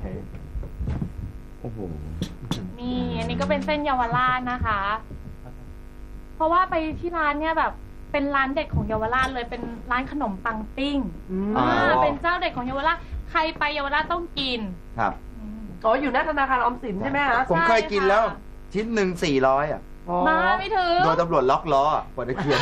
โอ้โหนี่อันนี้ก็เป็นเส้นเยาวราชนะคะเพราะว่าไปที่ร้านเนี่ยแบบเป็นร้านเด็ดของเยาวราชเลยเป็นร้านขนมปังปิ้งเป็นเจ้าเด็ดของเยาวราชใครไปเยาวราชต้องกินครับอยู่หน้าธนาคารออมสินใช่ไหมคะผมเคยกินแล้วชิ้นหนึ่ง400อ่ะมาไม่ถึงโดนตำรวจล็อกล้อกว่าจะเขียน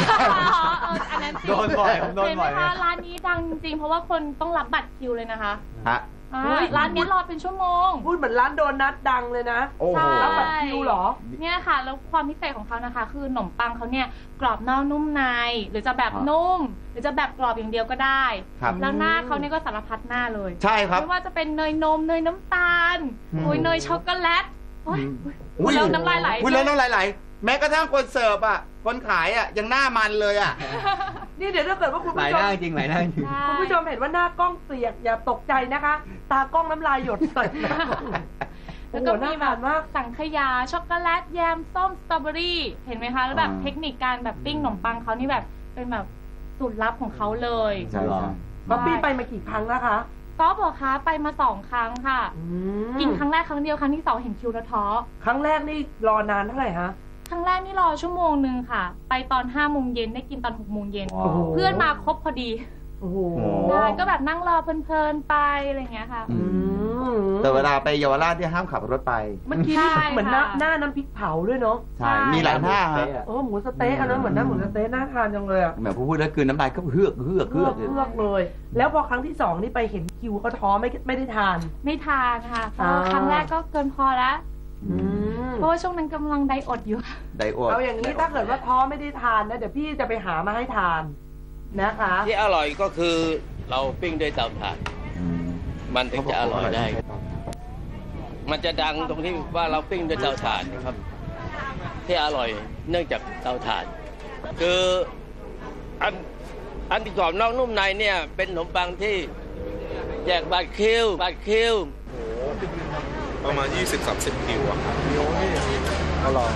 อันนั้นโดนบ่อยร้านนี้ดังจริงเพราะว่าคนต้องรับบัตรคิวเลยนะคะร้านนี้รอเป็นชั่วโมงพูดเหมือนร้านโดนัทดังเลยนะโอ้โหรับบัตรคิวเหรอเนี่ยค่ะแล้วความพิเศษของเขานะคะ คือขนมปังเขาเนี่ยกรอบนอกนุ่มในหรือจะแบบนุ่ม หรือจะแบบกรอบอย่างเดียวก็ได้ครับแล้วหน้าเขาเนี่ยก็สารพัดหน้าเลยใช่ครับไม่ว่าจะเป็นเนยนมเนยน้ำตาลอืมเนยช็อกโกแลตโอ๊ยพูดแล้วน้ำลายไหลพูดแล้วน้ำลายไหลแม้กระทั่งคนเสิร์ฟอ่ะคนขายอ่ะยังหน้ามันเลยอ่ะนี่เดี๋ยวถ้าเกิดว่าคุณหลาผู้ยชหน้าม จริงหลายหน้าจริงใช่คุณผู้ชมเห็นว่าหน้ากล้องเปียกอย่าตกใจนะคะ ตากล้องน้ำลายหยดใส่หน้าแล้วก็มีแบบมากสังขยาช็อกโกแลตแยมส้มสตรอเบอรี่เห็นไหมคะแล้วแบบเทคนิคการแบบปิ้งขนมปังเขานี่แบบเป็นแบบสูตรลับของเขาเลยใช่บ๊อบบี้ไปมากี่ครั้งแล้วคะก็บอกคะไปมา2 ครั้งค่ะ กินครั้งแรกครั้งเดียวครั้งที่2เห็นคิวแล้วท้อครั้งแรกนี่รอนานเท่าไหร่ฮะครั้งแรกนี่รอชั่วโมงนึงค่ะ ไปตอน5 โมงเย็นได้กินตอน6 โมงเย็นว้าวเพื่อนมาครบพอดีโอ้โหได้ก็แบบนั่งรอเพลินๆไปอะไรอย่างเงี้ยค่ะอืมแต่เวลาไปเยาวราชที่ห้ามขับรถไปเมื่อกี้ใช่นี่เหมือนค่ะหน้าน้ำพริกเผาด้วยเนาะใช่มีหลายหน้าฮะโอ้หมูสะเต๊ะอันนั้นเหมือนหน้าหมูสะเต๊ะน่าทานจังเลยอะแหมพูดแล้วคืนน้ำลายก็เฮือกเฮือกเลืเฮืออก กเลือกเลย แล้วพอครั้งที่2นี่ไปเห็นคิวเขาท้อไม่ได้ทานไม่ทานค่ะเพราะครั้งแรกก็เกินพอแล้ว เพราะว่าช่วงนั้นกำลังไดอดอยู่ไดโอดเอาอย่างนี้ถ้าเกิดว่าท้อไม่ได้ทานนะเดี๋ยวพี่จะไปหามาให้ทานนะคะที่อร่อยก็คือเราปิ้งด้วยเตาถ่าน มันถึงจะอร่อยได้ มันจะดังตรงที่ว่าเราปิ้งด้วยเตาถ่านนะครับ ที่อร่อยเนื่องจากเตาถ่าน คืออันที่กรอบนอกนุ่มในเนี่ยเป็นขนมปังที่แยกบาดคิวประมาณ 20-30 คิวอะครับก็รอ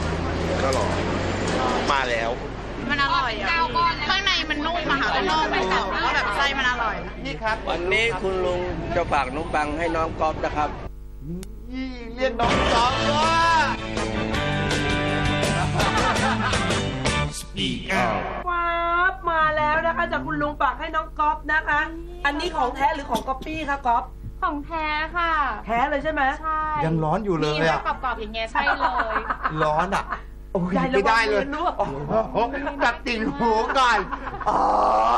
มาแล้วมันอร่อยอ่ะข้างในมันนุ่มอะค่ะข้างนอกไม่กรอบแล้วก็แบบไส้มันอร่อยนี่ครับวันนี้คุณลุงจะฝากขนมปังให้น้องก๊อฟนะครับนี่เรียกน้องสองว่าว้าวมาแล้วนะคะจากคุณลุงฝากให้น้องก๊อฟนะคะ อันนี้ของแท้หรือของก๊อปปี้คะก๊อฟของแท้ค่ะแท้เลยใช่ไหมใช่ยังร้อนอยู่เลยนี่อ่ะกรอบๆอย่างเงี้ยใช่เลยร้อนอ่ะโอ้ยยายไม่ได้เลยระวังมือลวกโอ้โหกัดติ่งหูก่อนอ๋อ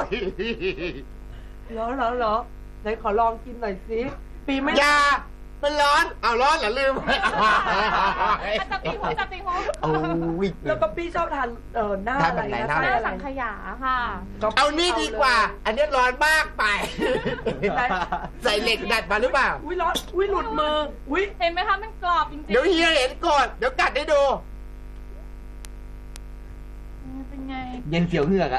เหรอไหนขอลองกินหน่อยสิปีไม่อย่ามันร้อนเอาร้อนเหรอลืมจับติงหูจับติงหูโอ้ยแล้วก๊อปปี้ชอบทานหน้าอะไรนะทานแบบไหนหน้าอะไรสังขยาค่ะเอานี่ดีกว่า อันนี้ร้อนมากไป ใส่เหล็กดัดมาหรือเปล่าอุ้ยร้อนอุ้ยหลุดมืออุ้ยเห็นไหมคะมันกรอบจริงๆเดี๋ยวเฮียเห็นก่อน เดี๋ยวกัดให้ดูเป็นไงเย็นเสียวเหงือกอะ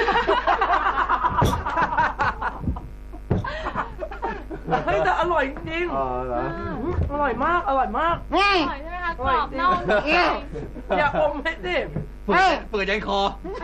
เฮ้ยแต่อร่อยจริงอ๋อเหรออร่อยมากอร่อยมากอร่อยใช่ไหมคะกรอบนอกนุ่มในอย่าอมให้สิเปิดยันคอ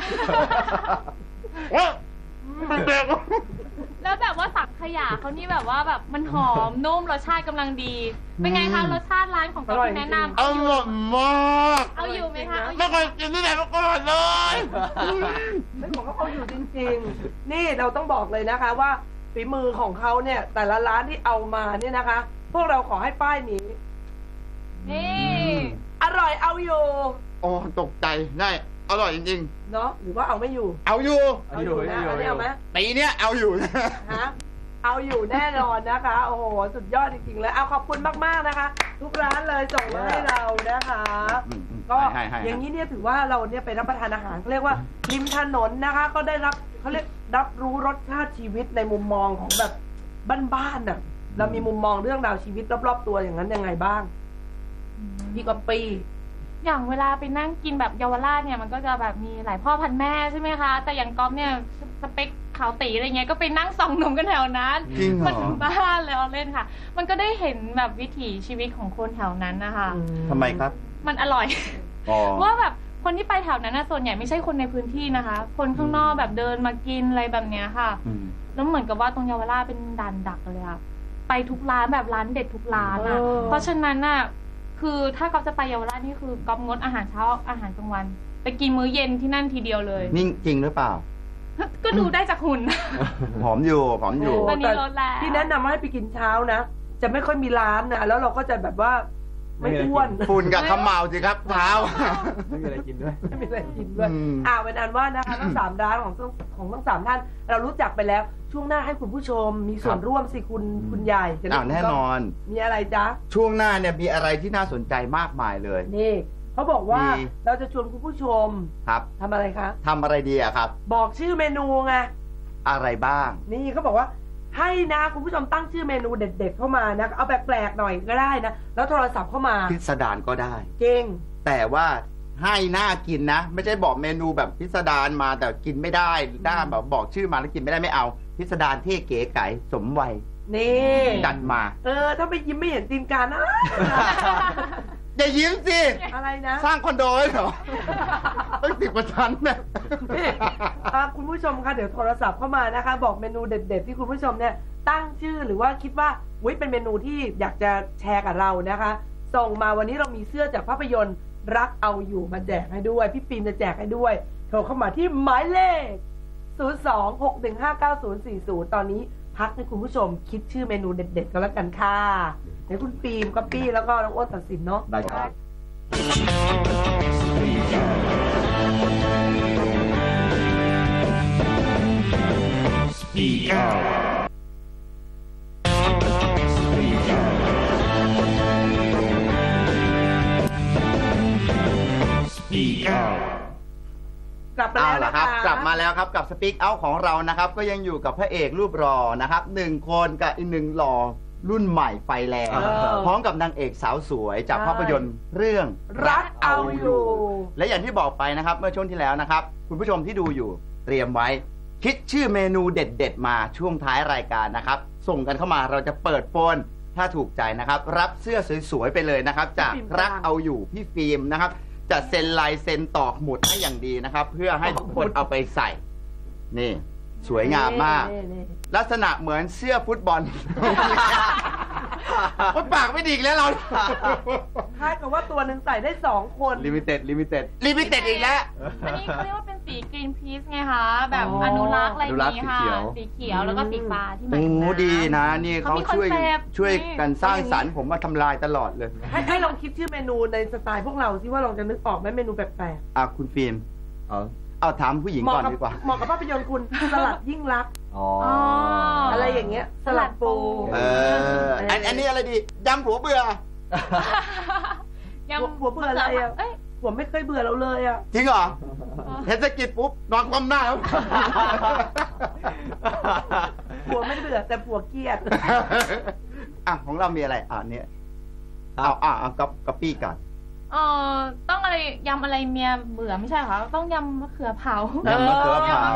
แล้วแบบว่าสังขยาเขานี่แบบว่าแบบมันหอมนุ่มรสชาติกำลังดี เป็นไงคะรสชาติร้านของก๊อฟที่แนะนำอร่อยมากเอาอยู่ไหมคะเอาอยู่ไม่เคยกินที่ไหนมาก่อนเลยไม่บอกว่าเขาอยู่จริงๆ นี่เราต้องบอกเลยนะคะว่าฝีมือของเขาเนี่ยแต่ละร้านที่เอามาเนี่ยนะคะ พวกเราขอให้ป้ายนี้นี่อร่อยเอาอยู่โอ้ตกใจได้อร่อยจริงเนาะหรือว่าเอาไม่อยู่ๆ เอาอยู่เอาอยู่นะอันนี้เอาไหมปีเนี้ยเอาอยู่นะฮะเอาอยู่แน่นอนนะคะ โอ้โหสุดยอดจริงๆเลยเอาขอบคุณมากๆนะคะ ทุกร้านเลยส่งมาให้เรานะคะ ก็ให้อย่างนี้เนี่ยถือว่าเราเนี่ยไปรับประทานอาหารเขาเรียกว่าริมถนนนะคะ ก็ได้รับเขาเรียกรับรู้รสชาติชีวิตในมุมมองของแบบบ้านๆน่ะ เรามีมุมมองเรื่องราวชีวิตรอบๆตัวอย่างนั้นยังไงบ้างพี่ก๊อปปี้อย่างเวลาไปนั่งกินแบบเยาวราชเนี่ยมันก็จะแบบมีหลายพ่อพันแม่ใช่ไหมคะ แต่อย่างก๊อฟเนี่ยสเปคขาวตีอะไรเงี้ยก็ไปนั่งส่องหนุ่มกันแถวนั้นจริงเหรอมันถึงบ้านเลยเอาเล่นค่ะ มันก็ได้เห็นแบบวิถีชีวิตของคนแถวนั้นนะคะทำไมครับมันอร่อยอ๋อว่าแบบคนที่ไปแถวนั้นนะส่วนใหญ่ไม่ใช่คนในพื้นที่นะคะ คนข้างนอกแบบเดินมากินอะไรแบบเนี้ยค่ะ แล้วเหมือนกับว่าตรงเยาวราชเป็นด่านดักเลยอะไปทุกร้านแบบร้านเด็ดทุกร้านอะ เพราะฉะนั้นน่ะคือถ้าก๊อฟจะไปเยาวราชนี่คือก๊อฟงดอาหารเช้าอาหารกลางวัน ไปกินมื้อเย็นที่นั่นทีเดียวเลยนี่จริงหรือเปล่าก็ดูได้จากหุ่นผอมอยู่โอ้ตอนนี้ลดแล้วที่แนะนำให้ไปกินเช้านะ จะไม่ค่อยมีร้านนะแล้วเราก็จะแบบว่าไม่อ้วนฝุ่นกับขมเหลาสิครับเท้าไม่มีอะไรกินด้วยไม่มีอะไรกินด้วยเป็นอันว่านะคะทั้ง3ร้านของทั้ง3ท่านเรารู้จักไปแล้วช่วงหน้าให้คุณผู้ชมมีส่วนร่วมสิคุณใหญ่จะได้แน่นอนมีอะไรจ๊ะช่วงหน้าเนี่ยมีอะไรที่น่าสนใจมากมายเลยนี่เขาบอกว่ามีเราจะชวนคุณผู้ชมครับทำอะไรคะทำอะไรดีอะครับบอกชื่อเมนูไงอะไรบ้างนี่เขาบอกว่าให้นะคุณผู้ชมตั้งชื่อเมนูเด็ด ๆ เข้ามานะเอาแบบแปลกหน่อยก็ได้นะแล้วโทรศัพท์เข้ามาพิสดารก็ได้เก่งแต่ว่าให้น่ากินนะ ไม่ใช่บอกเมนูแบบพิสดารมาแต่กินไม่ได้ด้านแบบบอกชื่อมาแล้วกินไม่ได้ไม่เอา พิสดารเท่เก๋ไก๋สมวัยนี่ดันมาถ้าไม่ยิ้มไม่เห็นตีนกานะอย่ายิ้มสิอะไรนะสร้างคอนโดให้เหรอตั้ง10 กว่าชั้นเนี่ยคุณผู้ชมคะเดี๋ยวโทรศัพท์เข้ามานะคะบอกเมนูเด็ด ๆ ที่คุณผู้ชมเนี่ยตั้งชื่อหรือว่าคิดว่าเป็นเมนูที่อยากจะแชร์กับเรานะคะส่งมาวันนี้เรามีเสื้อจากภาพยนตร์รักเอาอยู่มาแจกให้ด้วยพี่ปีนจะแจกให้ด้วยโทรเข้ามาที่หมายเลข 026159040 ตอนนี้พักให้คุณผู้ชมคิดชื่อเมนูเด็ดๆกันแล้วกันค่ะเดี๋ยวคุณปีมก๊อปปี้แล้วก็น้องอ้นตัดสินเนาะได้ครับ Speak out. Speak out. กลับมาแล้วนะคะกลับมาแล้วครับกับสปีกเอาท์ของเรานะครับก็ยังอยู่กับพระเอกรูปรอนะครับ1 คนกับอีก1หล่อรุ่นใหม่ไฟแรงพร้อมกับนางเอกสาวสวยจากภาพยนตร์เรื่องรักเอาอยู่และอย่างที่บอกไปนะครับเมื่อช่วงที่แล้วนะครับคุณผู้ชมที่ดูอยู่เตรียมไว้คิดชื่อเมนูเด็ดๆมาช่วงท้ายรายการนะครับส่งกันเข้ามาเราจะเปิดโฟนถ้าถูกใจนะครับรับเสื้อสวยๆไปเลยนะครับจากรักเอาอยู่พี่ฟิล์มนะครับจะเซ็นลายเซ็นตอกหมุดให้อย่างดีนะครับเพื่อให้ทุกคนเอาไปใส่นี่สวยงามมากลักษณะเหมือนเสื้อฟุตบอลมันปากไม่ดีแล้วเราคล้ายกับว่าตัวหนึ่งใส่ได้2 คนลิมิเต็ดอีกแล้วอันนี้เขาเรียกว่าเป็นสีกรีนพีซไงคะแบบอนุรักษ์อะไรนี้ค่ะสีเขียวแล้วก็สีฟ้าที่ใหม่ดีนะนี่เขาช่วยกันสร้างสรรค์ผมมาทำลายตลอดเลยให้ลองคิดชื่อเมนูในสไตล์พวกเราสิว่าลองจะนึกออกไหมเมนูแปลกๆคุณฟิล์มเอาถามผู้หญิงก่อนดีกว่าเหมาะกับภาพยนตร์คุณสลัดยิ่งรักอะไรอย่างเงี้ยสลัดปูอันนี้อะไรดียำผัวเบื่อยำผัวเบื่ออะไรอ่ะผมไม่เคยเบื่อเราเลยอ่ะจริงเหรอเทศกิจปุ๊บนอนคว่ำหน้าแล้วผัวไม่เบื่อแต่ผัวเกลียดของเรามีอะไรเนี่ยเอาก๊อปปี้ก่อนต้องอะไรยำอะไรเมียเบื่อไม่ใช่คะต้องยำมะเขือเผายำมะเขือเผา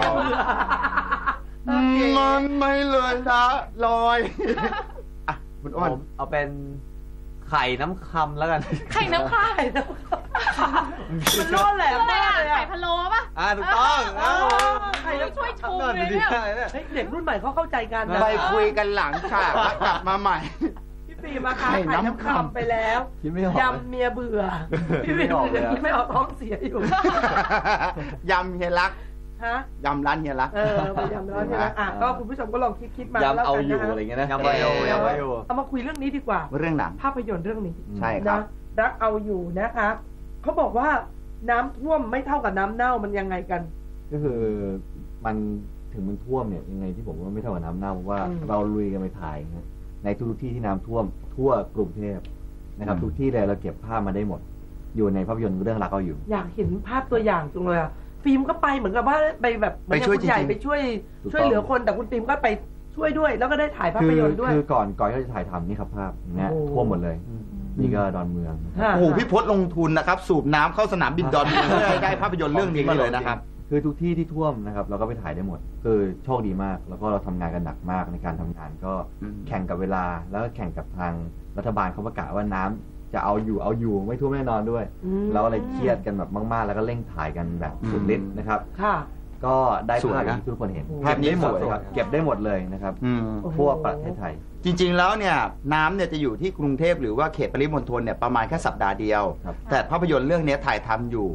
มันไม่เลยนะลอยคุณอ้นเอาเป็นไข่น้ำคำแล้วกันไข่น้ำคำมันร้อนแหลมมากเลยไข่พะโล้ป่ะถูกต้องไข่ช่วยชงเลยเนี่ยเด็กรุ่นใหม่เขาเข้าใจกันไปคุยกันหลังฉากแล้วกลับมาใหม่ปีมาค่ะไข่น้ำคำไปแล้วยำเมียเบื่อพี่ไม่ออกเลยไม่ออกท้องเสียอยู่ยำเฮียรักยำร้านเฮียรักไปยำร้านเฮียรักก็คุณผู้ชมก็ลองคิดมาแล้วกันนะยำเอาอยู่อะไรเงี้ยนะยำเอาอยู่เอามาคุยเรื่องนี้ดีกว่าเรื่องหนังภาพยนตร์เรื่องนี้ใช่ครับรักเอาอยู่นะคะเขาบอกว่าน้ำท่วมไม่เท่ากับน้ำเน่ามันยังไงกันก็คือมันถึงมันท่วมเนี่ยยังไงที่ผมว่าไม่เท่ากับน้ำเน่าเพราะว่าเราลุยกันไปถ่ายในทุกที่ที่น้ำท่วมทั่วกรุงเทพนะครับทุกที่เลยเราเก็บภาพมาได้หมดอยู่ในภาพยนตร์เรื่องรักเอาอยู่อยากเห็นภาพตัวอย่างจังเลยฟิล์มก็ไปเหมือนกับว่าไปแบบไปช่วยใหญ่ไปช่วยเหลือคนแต่คุณฟิล์มก็ไปช่วยด้วยแล้วก็ได้ถ่ายภาพยนตร์ด้วยคือก่อนที่จะถ่ายทำนี่ครับภาพเนี่ยท่วมหมดเลยนี่ก็ดอนเมืองโอ้พี่พจน์ลงทุนนะครับสูบน้ำเข้าสนามบินดอนเมืองเพื่อได้ภาพยนตร์เรื่องนี้มาเลยนะครับคือทุกที่ที่ท่วมนะครับเราก็ไปถ่ายได้หมดคือโชคดีมากแล้วก็เราทำงานกันหนักมากในการทำงานก็แข่งกับเวลาแล้วก็แข่งกับทางรัฐบาลเขาประกาศว่าน้ำจะเอาอยู่ไม่ท่วมแน่นอนด้วยเราอะไรเครียดกันแบบมากๆแล้วก็เร่งถ่ายกันแบบสุดฤทธิ์นะครับก็ได้ภาพที่ทุกคนเห็นภาพนี้หมดครับเก็บได้หมดเลยนะครับทั่วประเทศไทยจริงๆแล้วเนี่ยน้ำเนี่ยจะอยู่ที่กรุงเทพหรือว่าเขตปริมณฑลเนี่ยประมาณแค่สัปดาห์เดียวแต่ภาพยนตร์เรื่องนี้ถ่ายทำอยู่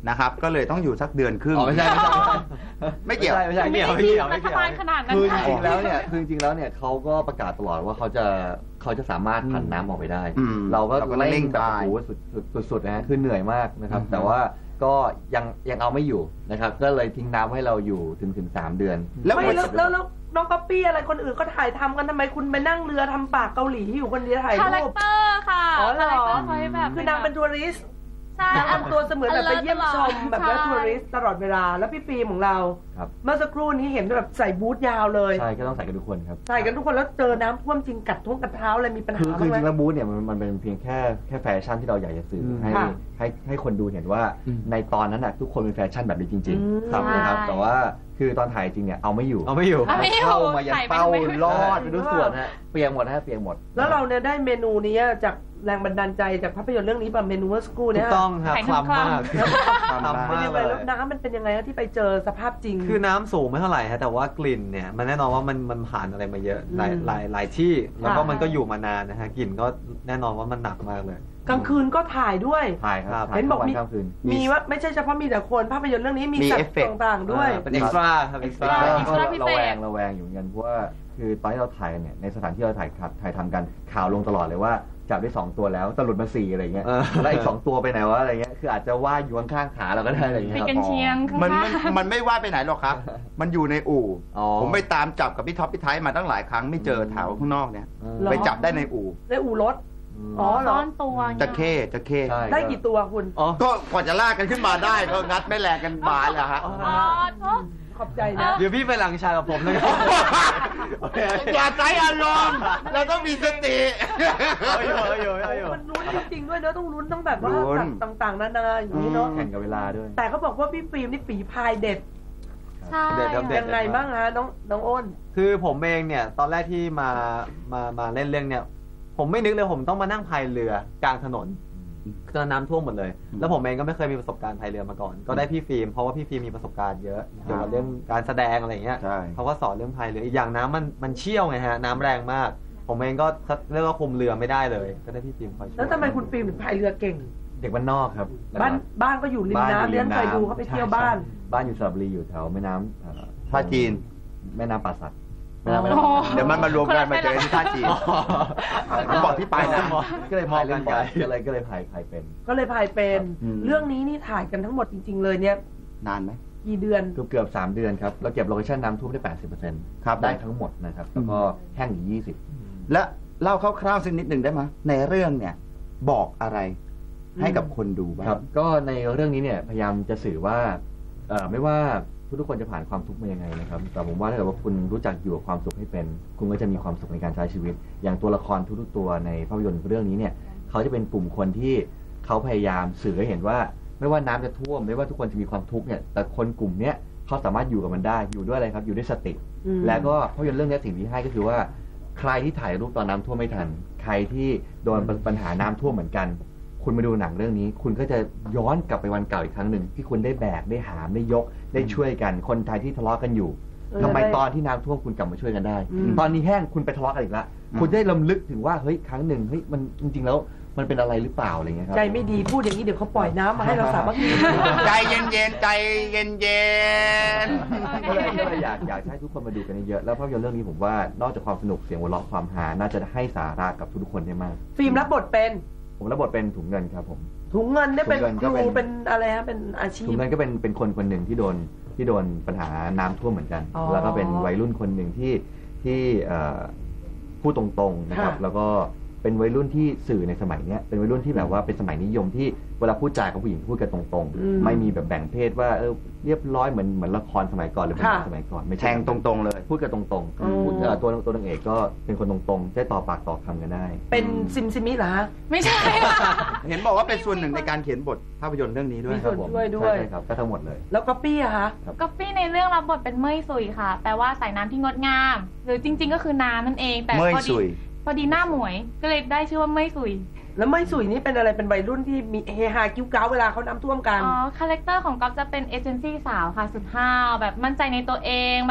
นะครับก็เลยต้องอยู่สักเดือนครึ่งไม่ใช่ไม่เกี่ยวไม่ใช่ไม่เกี่ยวรัฐบาลขนาดนั้นคือจค่ะริงๆแล้วเนี่ยเขาก็ประกาศตลอดว่าเขาจะสามารถผันน้ำออกไปได้ เราก็เร่งแบบโอ้โหสุดๆนะฮะคือเหนื่อยมากนะครับแต่ว่าก็ยังเอาไม่อยู่นะครับก็เลยทิ้งน้ำให้เราอยู่ถึง3 เดือนแล้วน้องก๊อปปี้อะไรคนอื่นก็ถ่ายทำกันทำไมคุณไปนั่งเรือทำปากเกาหลีอยู่คนเดียวถ่ายคาแรรูคปเตอร์ค่ะอ๋อเหรอคาแรคเตอร์เขาให้แบบคือนางเป็นทัวริสต์ใช่แล้วทำตัวเสมือนแบบไปเยี่ยมชมแบบว่าใช่ทัวริสต์ตลอดเวลาแล้วพี่ฟิล์มของเราครับเมื่อสักครู่นี้เห็นแบบใส่บูทยาวเลยใช่ก็ต้องใส่กันทุกคนครับใส่กันทุกคนแล้วเจอน้ำท่วมจริงกัดเท้าอะไรมีปัญหาคือบ้างจไหมริงๆแล้วบูธเนี่ยมันเป็นเพียงแค่แฟชั่นที่เราอยากจะสื่อให้คนดูเห็นว่าในตอนนั้นน่ะทุกคนเป็นแฟชั่นแบบนี้จริงๆครับนะครับแต่ว่าคือตอนถ่ายจริงเนี่ยเอาไม่อยู่เข้ามายันเป้ารอดไปทุกส่วนนะเปียกหมดเปียกหมดแล้วเราเนี่ยได้เมนูนี้จากแรงบันดาลใจจากภาพยนตร์เรื่องนี้แบบเมนูเมื่อสักครู่ถูเนี่ยกต้องครับคลำมากคลำเป็นมากยังไงแล้วน้ำมันเป็นยังไงที่ไปเจอสภาพจริงคือน้ำสูงไม่เท่าไหร่ฮะแต่ว่ากลิ่นเนี่ยมันแน่นอนว่ามันผ่านอะไรมาเยอะหลายที่แล้วก็มันก็อยู่มานานนะฮะกลิ่นก็แน่นอนว่ามันหนักมากเลยกลางคืนก็ถ่ายด้วยถ่ายครับเห็นบอกกลางคืนมีว่าไม่ใช่เฉพาะมีแต่คนภาพยนตร์เรื่องนี้มีสัตว์ต่างๆด้วยเป็นเอ็กซ์ตร้าครับเอ็กซ์ตร้าก็ระแวงอยู่เหมือนกันเพราะว่าคือตอนที่เราถ่ายกันเนี่ยในสถานที่เราถ่ายทำกันข่าวลงตลอดเลยว่าจับได้2 ตัวแล้วแต่หลุดมา4อะไรเงี้ยแล้วอีก2 ตัวไปไหนวะอะไรเงี้ยคืออาจจะว่ายอยู่ข้างขาเราก็ได้อะไรเงี้ยไปกันเชียงข้างๆมันไม่ว่ายไปไหนหรอกครับ มันอยู่ในอู่ผมไปตามจับกับพี่ท็อปพี่ไทยมาตั้งหลายครั้งไม่เจอแถวข้างนอกเนี่ยไปจับได้ในอู่รถอ๋อเหรอซ่อนตัวจะเข้ได้กี่ตัวคุณก็กว่าจะลากกันขึ้นมาได้ก็งัดไม่แรงกันบานแล้วฮะขอบใจนะเดี๋ยวพี่ไปหลังชายกับผมเลยอย่าใจอารมณ์เราต้องมีสติมันลุ้นจริงๆด้วยเนอะต้องลุ้นต้องแบบว่าต่างๆนานาอย่างนี้เนาะแข่งกับเวลาด้วยแต่เขาบอกว่าพี่ฟิล์มนี่ฝีพายเด็ดใช่ยังไงบ้างฮะน้องอ้นคือผมเองเนี่ยตอนแรกที่มาเล่นเรื่องเนี่ยผมไม่นึกเลยผมต้องมานั่งพายเรือกลางถนนตอนน้ำท่วมหมดเลยแล้วผมเองก็ไม่เคยมีประสบการณ์พายเรือมาก่อนก็ได้พี่ฟิล์มเพราะว่าพี่ฟิล์มมีประสบการณ์เยอะเกี่ยวกับเรื่องการแสดงอะไรเงี้ยเขาก็สอนเรื่องพายเรืออีกอย่างน้ำมันเชี่ยวไงฮะน้ำแรงมากผมเองก็เรียกว่าคุมเรือไม่ได้เลยก็ได้พี่ฟิล์มคอยช่วยแล้วทำไมคุณฟิล์มถึงพายเรือเก่งเด็กบ้านนอกครับบ้านก็อยู่ริมน้ำเลี้ยงเคยดูเขาไปเที่ยวบ้านอยู่สระบุรีอยู่แถวแม่น้ำท่าจีนแม่น้ำป่าสักเดี๋ยวมันมารวมกันมาเจอที่ท่าจีนผมบอกที่ไปนะก็เลยพายเล่นบ่อยก็เลยพายเป็นเรื่องนี้นี่ถ่ายกันทั้งหมดจริงๆเลยเนี่ยนานไหมกี่เดือนเกือบ3 เดือนครับเราเก็บโลเคชั่นน้ำท่วมได้ 80%ครับได้ทั้งหมดนะครับแล้วก็แห้งอยู่20 และเล่าคร่าวๆสักนิดหนึ่งได้ไหมในเรื่องเนี่ยบอกอะไรให้กับคนดูบ้างครับก็ในเรื่องนี้เนี่ยพยายามจะสื่อว่าไม่ว่าทุกคนจะผ่านความทุกข์มายังไงนะครับแต่ผมว่าถ้าเกิดว่าคุณรู้จักอยู่กับความสุขให้เป็นคุณก็จะมีความสุขในการใช้ชีวิตอย่างตัวละครทุกๆตัวในภาพยนตร์เรื่องนี้เนี่ยเขาจะเป็นกลุ่มคนที่เขาพยายามสื่อให้เห็นว่าไม่ว่าน้ำจะท่วมไม่ว่าทุกคนจะมีความทุกข์เนี่ยแต่คนกลุ่มเนี้ยเขาสามารถอยู่กับมันได้อยู่ด้วยอะไรครับอยู่ด้วยสติแล้วก็ภาพยนตร์เรื่องนี้สิ่งที่ให้ก็คือว่าใครที่ถ่ายรูปตอนน้ำท่วมไม่ทันใครที่โดนปัญหาน้ำท่วมเหมือนกันคุณมาดูหนังเรื่องนี้คุณก็จะย้อนกลับไปวันเก่าอีกครั้งหนึ่งที่คุณได้แบกได้หามได้ยกได้ช่วยกันคนไทยที่ทะเลาะกันอยู่ทำไมตอนที่น้ำท่วมคุณกลับมาช่วยกันได้ตอนนี้แห้งคุณไปทะเลาะกันอีกแล้วคุณได้ลำลึกถึงว่าเฮ้ยครั้งหนึ่งเฮ้ยมันจริงๆแล้วมันเป็นอะไรหรือเปล่าอะไรเงี้ยครับใจไม่ดีพูดอย่างนี้เดี๋ยวเขาปล่อยน้ำมาให้เราสามัคคีใจเย็นๆใจเย็นๆก็เลยอยากให้ทุกคนมาดูกันเยอะแล้วภาพยนตร์เรื่องนี้ผมว่านอกจากความสนุกเสียงหัวเราะความฮาน่าจะให้สาระกับทุกคนได้มากฟิล์มรับบทเป็นผมรับบทเป็นถุงเงินครับผมถุงเงินเนี่ยเป็นครูเป็นอะไรฮะเป็นอาชีพถุงเงินก็เป็นคนหนึ่งที่โดนปัญหาน้ำท่วมเหมือนกันแล้วก็เป็นวัยรุ่นคนหนึ่งที่พูดตรงๆนะครับแล้วก็เป็นวัยรุ่นที่สื่อในสมัยนี้เป็นวัยรุ่นที่แบบว่าเป็นสมัยนิยมที่เวลาพูดจากับผู้หญิงพูดกันตรงๆไม่มีแบบแบ่งเพศว่าเรียบร้อยเหมือนละครสมัยก่อนหรือเป็นสมัยก่อนไม่แทงตรงๆเลยพูดกันตรงๆตัวนางเอกก็เป็นคนตรงๆได้ต่อปากต่อคำกันได้เป็นซิมิเหรอไม่ใช่เห็นบอกว่าเป็นส่วนหนึ่งในการเขียนบทภาพยนตร์เรื่องนี้ด้วยครับผมใช่ครับก็ทั้งหมดเลยแล้วก๊อปปี้อะคะก๊อปปี้ในเรื่องรับบทเป็นเมยสุยค่ะแปลว่าสายน้ำที่งดงามหรือจริงๆก็คือน้ำนั่นเองแต่พอดีหน้าหมวยก็เลยได้ชื่อว่าเมยสุยแล้วเมยสุยนี่เป็นอะไรเป็นวัยรุ่นที่มีเฮฮากิ้วก้าวเวลาเขาน้ำท่วมกันคาแรคเตอร์ของก๊อฟจะเป็นเอเจนซี่สาวค่ะสุดห้าวแบบมั่นใจในตัวเองแบบ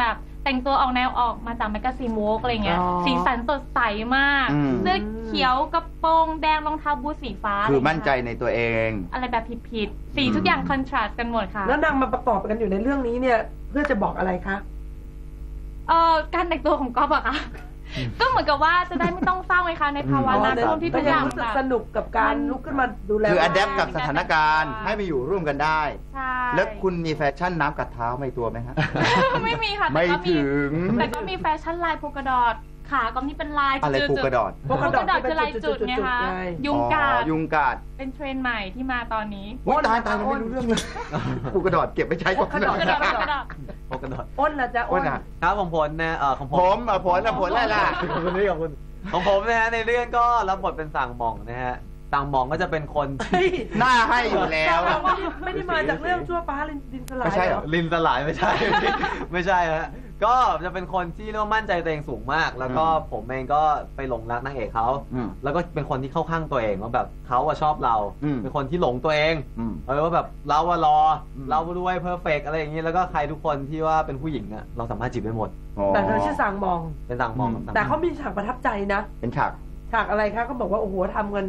แต่งตัวออกแนวออกมาจากแมกกาซีนโวกอะไรเงี้ยสีสันสดใสมากเสื้อเขียวกระโปรงแดงรองเท้าบูทสีฟ้าคือมั่นใจในตัวเองอะไรแบบผิดๆสีทุกอย่างคอนทราสต์กันหมดค่ะแล้วนางมาประกอบกันอยู่ในเรื่องนี้เนี่ยเพื่อจะบอกอะไรคะการแต่งตัวของก๊อฟอะค่ะก็เหมือนกับว่าจะได้ไม่ต้องเศร้าไงคะในภาวะน้ำท่วมที่ทุกอย่างแบบสนุกกับการลุกขึ้นมาดูแลคืออัดแอปกับสถานการณ์ให้ไปอยู่ร่วมกันได้ใช่แล้วคุณมีแฟชั่นน้ำกัดเท้าไม่ตัวไหมฮะไม่มีค่ะไม่ถึงแต่ก็มีแฟชั่นลายโพกาดอทขาก็นี่เป็นลายอะไรโพกาดอทโพกาดอทคือลายจุดไงคะยุงกาดเป็นเทรนด์ใหม่ที่มาตอนนี้ตายเราไม่รู้เรื่องเลยโพกาดอทเก็บไปใช้ก่อนโพกาดอทอ้นนะจ๊ะอ้นครับของผมนะของผมผลอะไรล่ะคุณนี่ของคุณของผมนะฮะในเรื่องก็รับบทเป็นสั่งหม่องนะฮะสั่งหม่องก็จะเป็นคนหน้าให้อยู่แล้วไม่ได้มาจากเรื่องชั่วฟ้าลินสลายไม่ใช่ลินสลายไม่ใช่ไม่ใช่ฮะก็จะเป็นคนที่เรียกว่ามั่นใจตัวเองสูงมากแล้วก็ผมเองก็ไปหลงรักนางเอกเขาแล้วก็เป็นคนที่เข้าข้างตัวเองว่าแบบเขาชอบเราเป็นคนที่หลงตัวเองว่าแบบเรารอเราด้วยเพอร์เฟกต์อะไรอย่างนี้แล้วก็ใครทุกคนที่ว่าเป็นผู้หญิงอะเราสามารถจีบได้หมดแต่เธอชื่อสั่งมองเป็นสั่งมองแต่เขามีฉากประทับใจนะเป็นฉากอะไรคะก็บอกว่าโอ้โหทำกัน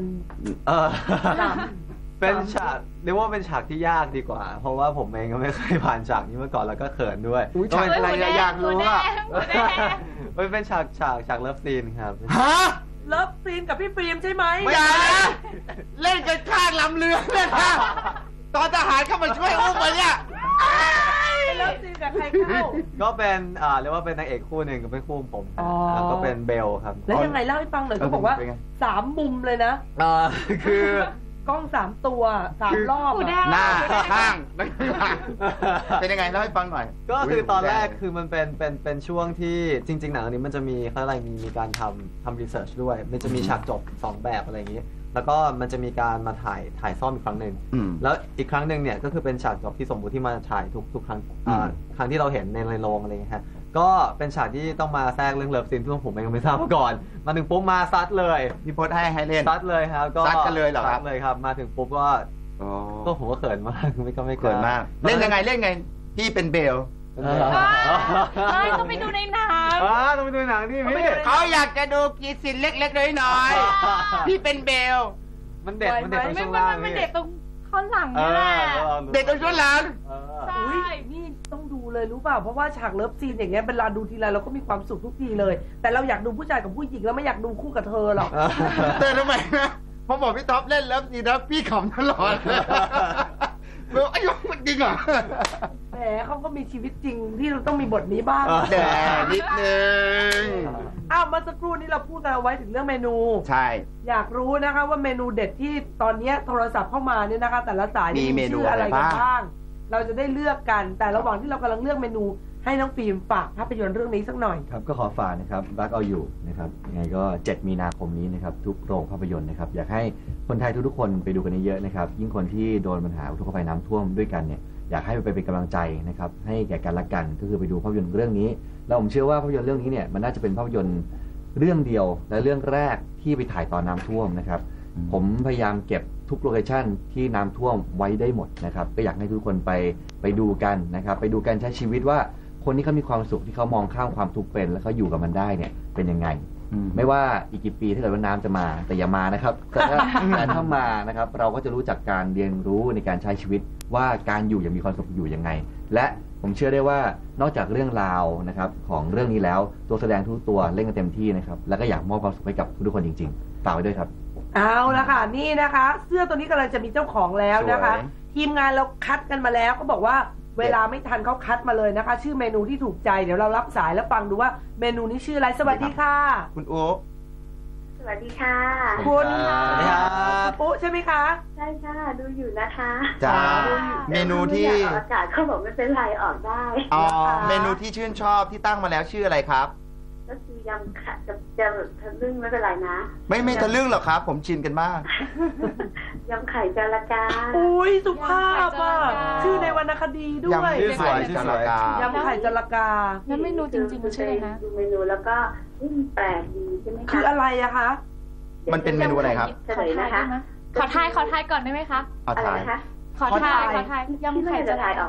เป็นฉากเรียกว่าเป็นฉากที่ยากดีกว่าเพราะว่าผมเองก็ไม่เคยผ่านฉากนี้มาก่อนแล้วก็เขินด้วยฉากอะไรอยากรู้อ่ะมันเป็นฉากเลิฟซีนครับฮะเลิฟซีนกับพี่ฟิล์มใช่ไหมอย่านะเล่นกันข้างลำเรือเลยค่ะตอนทหารเข้ามาช่วยอุ้มมาเนี่ยเลิฟซีนกับใครเข้าก็เป็นเรียกว่าเป็นนางเอกคู่หนึ่งกับเป็นคู่ผมก็เป็นเบลครับแล้วยังไงเล่าให้ฟังหน่อยเขาบอกว่า3 มุมเลยนะคือกล้อง3 ตัว3 รอบหน้าข้างเป็นยังไงเล่าให้ฟังหน่อยก็คือตอนแรกคือมันเป็นช่วงที่จริงๆหนังอันนี้มันจะมีอะไรมีการทำรีเสิร์ชด้วยมันจะมีฉากจบ2 แบบอะไรอย่างนี้แล้วก็มันจะมีการมาถ่ายซ่อมอีกครั้งหนึ่งแล้วอีกครั้งหนึ่งเนี่ยก็คือเป็นฉากจบที่สมมุติที่มาถ่ายทุกครั้งครั้งที่เราเห็นในโรงอะไรอย่างเงี้ยก็เป็นฉากที่ต้องมาแทรกเรื่องเลิฟซีนที่ผมเองไม่ทราบมาก่อนมาถึงปุ๊บมาซัดเลยพี่พจน์ให้เล่นซัดเลยครับก็ซัดกันเลยเหรอครับเลยครับมาถึงปุ๊บก็ผมก็เขินมากก็ไม่เขินมากเล่นยังไงพี่เป็นเบลต้องไปดูในหนังต้องไปดูในหนังที่พี่เขาอยากจะดูกีสินเล็กๆน้อยๆพี่เป็นเบลมันเด็ดตรงช่วงล่างมันเด็ดตรงข้างหลังนี่แหละเด็ดตรงช่วงหลังใช่นี่ต้องดูเลยรู้เปล่าเพราะว่าฉากเลิฟซีนอย่างเงี้ยเวลาดูทีไรเราก็มีความสุขทุกทีเลยแต่เราอยากดูผู้ชายกับผู้หญิงแล้วไม่อยากดูคู่กับเธอหรอกแต่ทำไมนะพอบอกพี่ท็อปเล่นเลิฟซีนนะพี่ขำตลอดแล้วอายุมันจริงเหรอแหมเขาก็มีชีวิตจริงที่เราต้องมีบทนี้บ้างแต่นิดนึงเมื่อสักครู่นี้เราพูดกันเอาไว้ถึงเรื่องเมนูใช่อยากรู้นะคะว่าเมนูเด็ดที่ตอนนี้โทรศัพท์เข้ามาเนี่ยนะคะแต่ละสายมีชื่ออะไรกันบ้างเราจะได้เลือกกันแต่ระหว่างที่เรากำลังเลือกเมนูให้น้องฟิล์มฝากภาพยนตร์เรื่องนี้สักหน่อยครับก็ขอฝากนะครับรักเอาอยู่นะครับยังไงก็7 มีนาคมนี้นะครับทุกโรงภาพยนตร์นะครับอยากให้คนไทยทุกๆคนไปดูกันเยอะๆนะครับยิ่งคนที่โดนปัญหาอุทกภัยน้ำท่วมด้วยกันเนี่ยอยากให้ไปเป็นกำลังใจนะครับให้แก่กันและกันก็คือไปดูภาพยนตร์เรื่องนี้แล้วผมเชื่อว่าภาพยนตร์เรื่องนี้เนี่ยมันน่าจะเป็นภาพยนตร์เรื่องเดียวและเรื่องแรกที่ไปถ่ายตอนน้ำท่วมนะครับผมพยายามเก็บทุกโลเคชั่นที่น้ำท่วมไว้ได้หมดนะครับก็อยากให้ทุกคนไปดูกันนะครับไปดูกันใช้ชีวิตว่าคนที่เขามีความสุขที่เขามองข้ามความทุกข์เป็นแล้วเขาอยู่กับมันได้เนี่ยเป็นยังไงไม่ว่าอีกกี่ปีถ้าเกิดว่าน้ำจะมาแต่อย่ามานะครับแต่ถ้ามานะครับเราก็จะรู้จักการเรียนรู้ในการใช้ชีวิตว่าการอยู่อย่างมีความสุขอยู่ยังไงและผมเชื่อได้ว่านอกจากเรื่องราวนะครับของเรื่องนี้แล้วตัวแสดงทุกตัวเล่นกันเต็มที่นะครับแล้วก็อยากมอบความสุขให้กับทุกคนจริงๆฝากไว้ด้วยครับเอาละค่ะนี่นะคะเสื้อตัวนี้กำลังจะมีเจ้าของแล้วนะคะทีมงานเราคัดกันมาแล้วก็บอกว่าเวลาไม่ทันเขาคัดมาเลยนะคะชื่อเมนูที่ถูกใจเดี๋ยวเรารับสายแล้วฟังดูว่าเมนูนี้ชื่ออะไรสวัสดีค่ะคุณอุ๊สวัสดีค่ะคุณปุ๊ใช่ไหมคะใช่ค่ะดูอยู่นะคะจ้าเมนูที่อากาศเขาบอกไม่เป็นไรออกได้เมนูที่ชื่นชอบที่ตั้งมาแล้วชื่ออะไรครับก็คือยำไข่จะทะลึ่งไม่เป็นไรนะไม่ทะลึ่งหรอกครับผมชินกันมากยำไข่จระกาอุ้ยสุภาพอ่ะชื่อในวรรณคดีด้วยยำไข่จระกายำไข่จระกาแล้วเมนูจริงๆมันชื่ออะไรนะดูเมนูแล้วก็มันแปลกดีใช่ไหมคะคืออะไรอะคะมันเป็นเมนูอะไรครับเฉลยนะคะขอทายก่อนได้ไหมคะอะไรนะคะขอทายยำไข่จะทายออก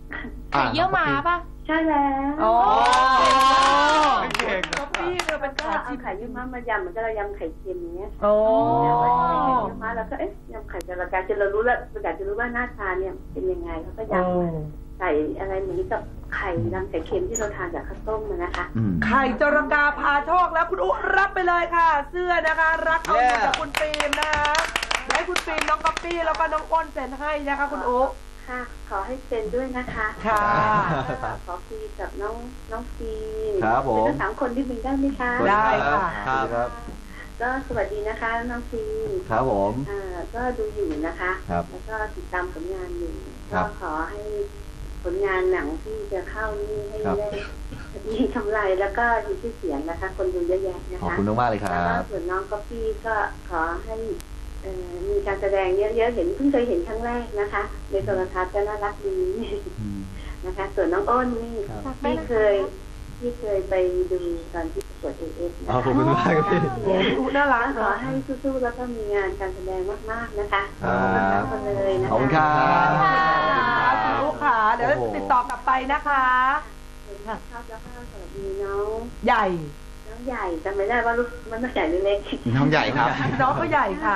ไข่เยี่ยวม้าป่ะใช่แล้วโอ้เก่งก๊อปปี้เธอเป็นก็ขาเอาชิมไข่เยี่ยวม้ามายำเหมือนกับเรายำไข่เค็มอย่างเงี้ยโอ้ไข่เยี่ยวม้าแล้วก็ยำไข่จระเข้จนเรารู้แล้วเราอยากจะรู้ว่าหน้าตาเนี่ยเป็นยังไงเขาก็ยำใส่อะไรเหมือนกับไข่ยำไข่เค็มที่เราทานจากข้าวต้มนะคะไข่จระกาพาโชคแล้วคุณอุ๊รับไปเลยค่ะ เสื้อนะคะ รักเอาอยู่จากคุณฟิล์มนะคะให้คุณฟิล์มน้องก๊อปปี้แล้วก็น้องอ้นเซ็นให้นะคะคุณอุ๊ค่ะ ขอให้เซ็นด้วยนะคะค่ะขอคุยกับน้องฟีนครับผมเป็นทั้งสามคนที่มีได้ไหมคะได้ค่ะครับก็สวัสดีนะคะน้องฟีนครับผมก็ดูอยู่นะคะครับแล้วก็ติดตามผลงานอยู่ครัก็บขอให้ผลงานหนังที่จะเข้านี่ให้ครับได้มีกำไรแล้วก็มีชื่อเสียงนะคะ คนดูเยอะแยะนะขอบคะคุณมากๆเลยครัแล้วก็บส่วนน้องก๊อปปี้ก็ขอให้มีการแสดงเยอะๆเห็นเพิ่งเคยเห็นครั้งแรกนะคะในโทรทัศน์ก็น่ารักดีนะคะ ส่วนน้องอ้นนี่ครับที่เคยไปดูตอนที่ประกวดAF นะขอบคะคุณมากครับพี่โอ้อุ๊น่ารักขอให้สู้ๆแล้วก็มีงานการแสดงมากๆนะคะครับขอบคุณมากเลยนะคะขอบคุณครับค่ะคุณอุ๊ค่ะ เดี๋ยวติดต่อกลับไปนะคะชอบแล้วก็สวัสดีน้องใหญ่น้องใหญ่จำไม่ได้ว่าลูกมันใหญ่หรือเล็กน้องใหญ่ครับน้องก็ใหญ่ค่ะ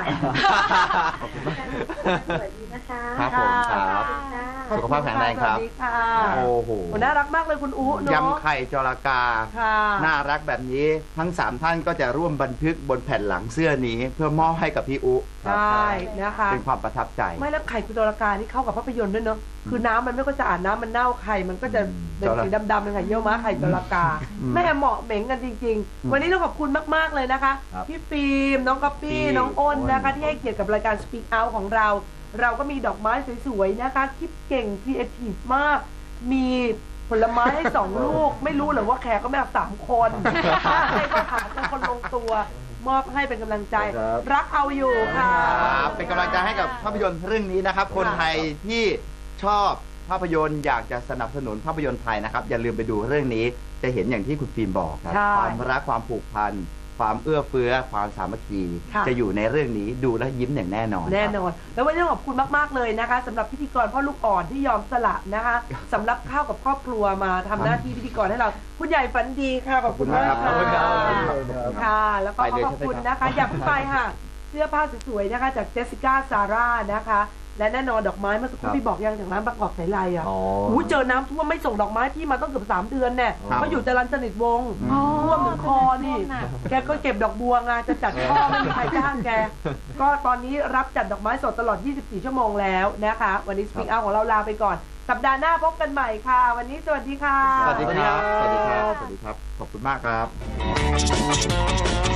สวัสดีนะคะครับผมครับขอบคุณค่ะสุขภาพแข็งแรงครับสวัสดีค่ะโอ้โหโอ้น่ารักมากเลยคุณอุ๊เนาะยำไข่จระกาค่ะน่ารักแบบนี้ทั้ง 3 ท่านก็จะร่วมบันทึกบนแผ่นหลังเสื้อนี้ เพื่อมอบให้กับพี่อุใช่นะคะเป็นความประทับใจไม่แล้วไข่จระกานี่เข้ากับภาพยนตร์ด้วยเนาะ คือน้ำมันไม่ก็จะอ่านน้ำมันเน่าไข่มันก็จะเป็นสีดำๆเป็นไข่เยี่ยวม้าไข่จระกา แม่เหมาะเหม็งกันจริง ๆ วันนี้ต้องขอบคุณมากๆเลยนะคะครับพี่ฟิล์มน้องก๊อปปี้น้องอ้นนะคะ ที่ให้เกียรติกับรายการ Speak Out ของเรา เราก็มีดอกไม้สวยๆนะคะคิดเก่งครีเอทีฟมาก มีผลไม้ให้2 ลูก ไม่รู้เหรอว่าแขกก็ไม่เอา3 คนให้ก็ถามเป็นคนลงตัว มอบให้เป็นกำลังใจครับรักเอาอยู่ค่ะครับเป็นกำลังใจให้กับภาพยนตร์เรื่องนี้นะครับ คนไทยที่ชอบภาพยนตร์อยากจะสนับสนุนภาพยนตร์ไทยนะครับ อย่าลืมไปดูเรื่องนี้จะเห็นอย่างที่คุณฟิล์มบอกครับใช่ความรักความผูกพันความเอื้อเฟื้อความสามัคคีค่ะจะอยู่ในเรื่องนี้ดูแล้วยิ้มอย่างแน่นอนแน่นอน แล้ววันนี้ต้องขอบคุณมากๆเลยนะคะสำหรับพิธีกรพ่อลูกอ่อนที่ยอมสละนะคะสำหรับข้าวกับครอบครัวมาทำหน้าที่พิธีกรให้เราคุณใหญ่ฝันดีค่ะขอบคุณมากขอบคุณครัค่ะบค่ะ แล้วก็ขอบคุณนะคะอย่าเพิ่งไปค่ะ เสื้อผ้าสวยๆนะคะจากเจสสิก้าซาร่านะคะ และแน่นอนดอกไม้เมื่อสักครู่พี่บอกยังจากร้านประกอบสายไลอ่ะอ๋ออู้เจอน้ำท่วมไม่ส่งดอกไม้พี่มาต้องเกือบ3 เดือนแน่ครับเขาอยู่จรัญสนิทวงศ์อ๋อท่วมถึงคอนี่ท่วมน่ะแกก็เก็บดอกบัวไงจะจัดช่อไม่มีใครจ้างแก ก็ตอนนี้รับจัดดอกไม้สดตลอด 24 ชั่วโมงแล้วนะคะ วันนี้ Speak Out ของเราลาไปก่อน สัปดาห์หน้าพบกันใหม่ค่ะ วันนี้สวัสดีค่ะสวัสดีครับ สวัสดีครับ สวัสดีครับ ขอบคุณมากครับ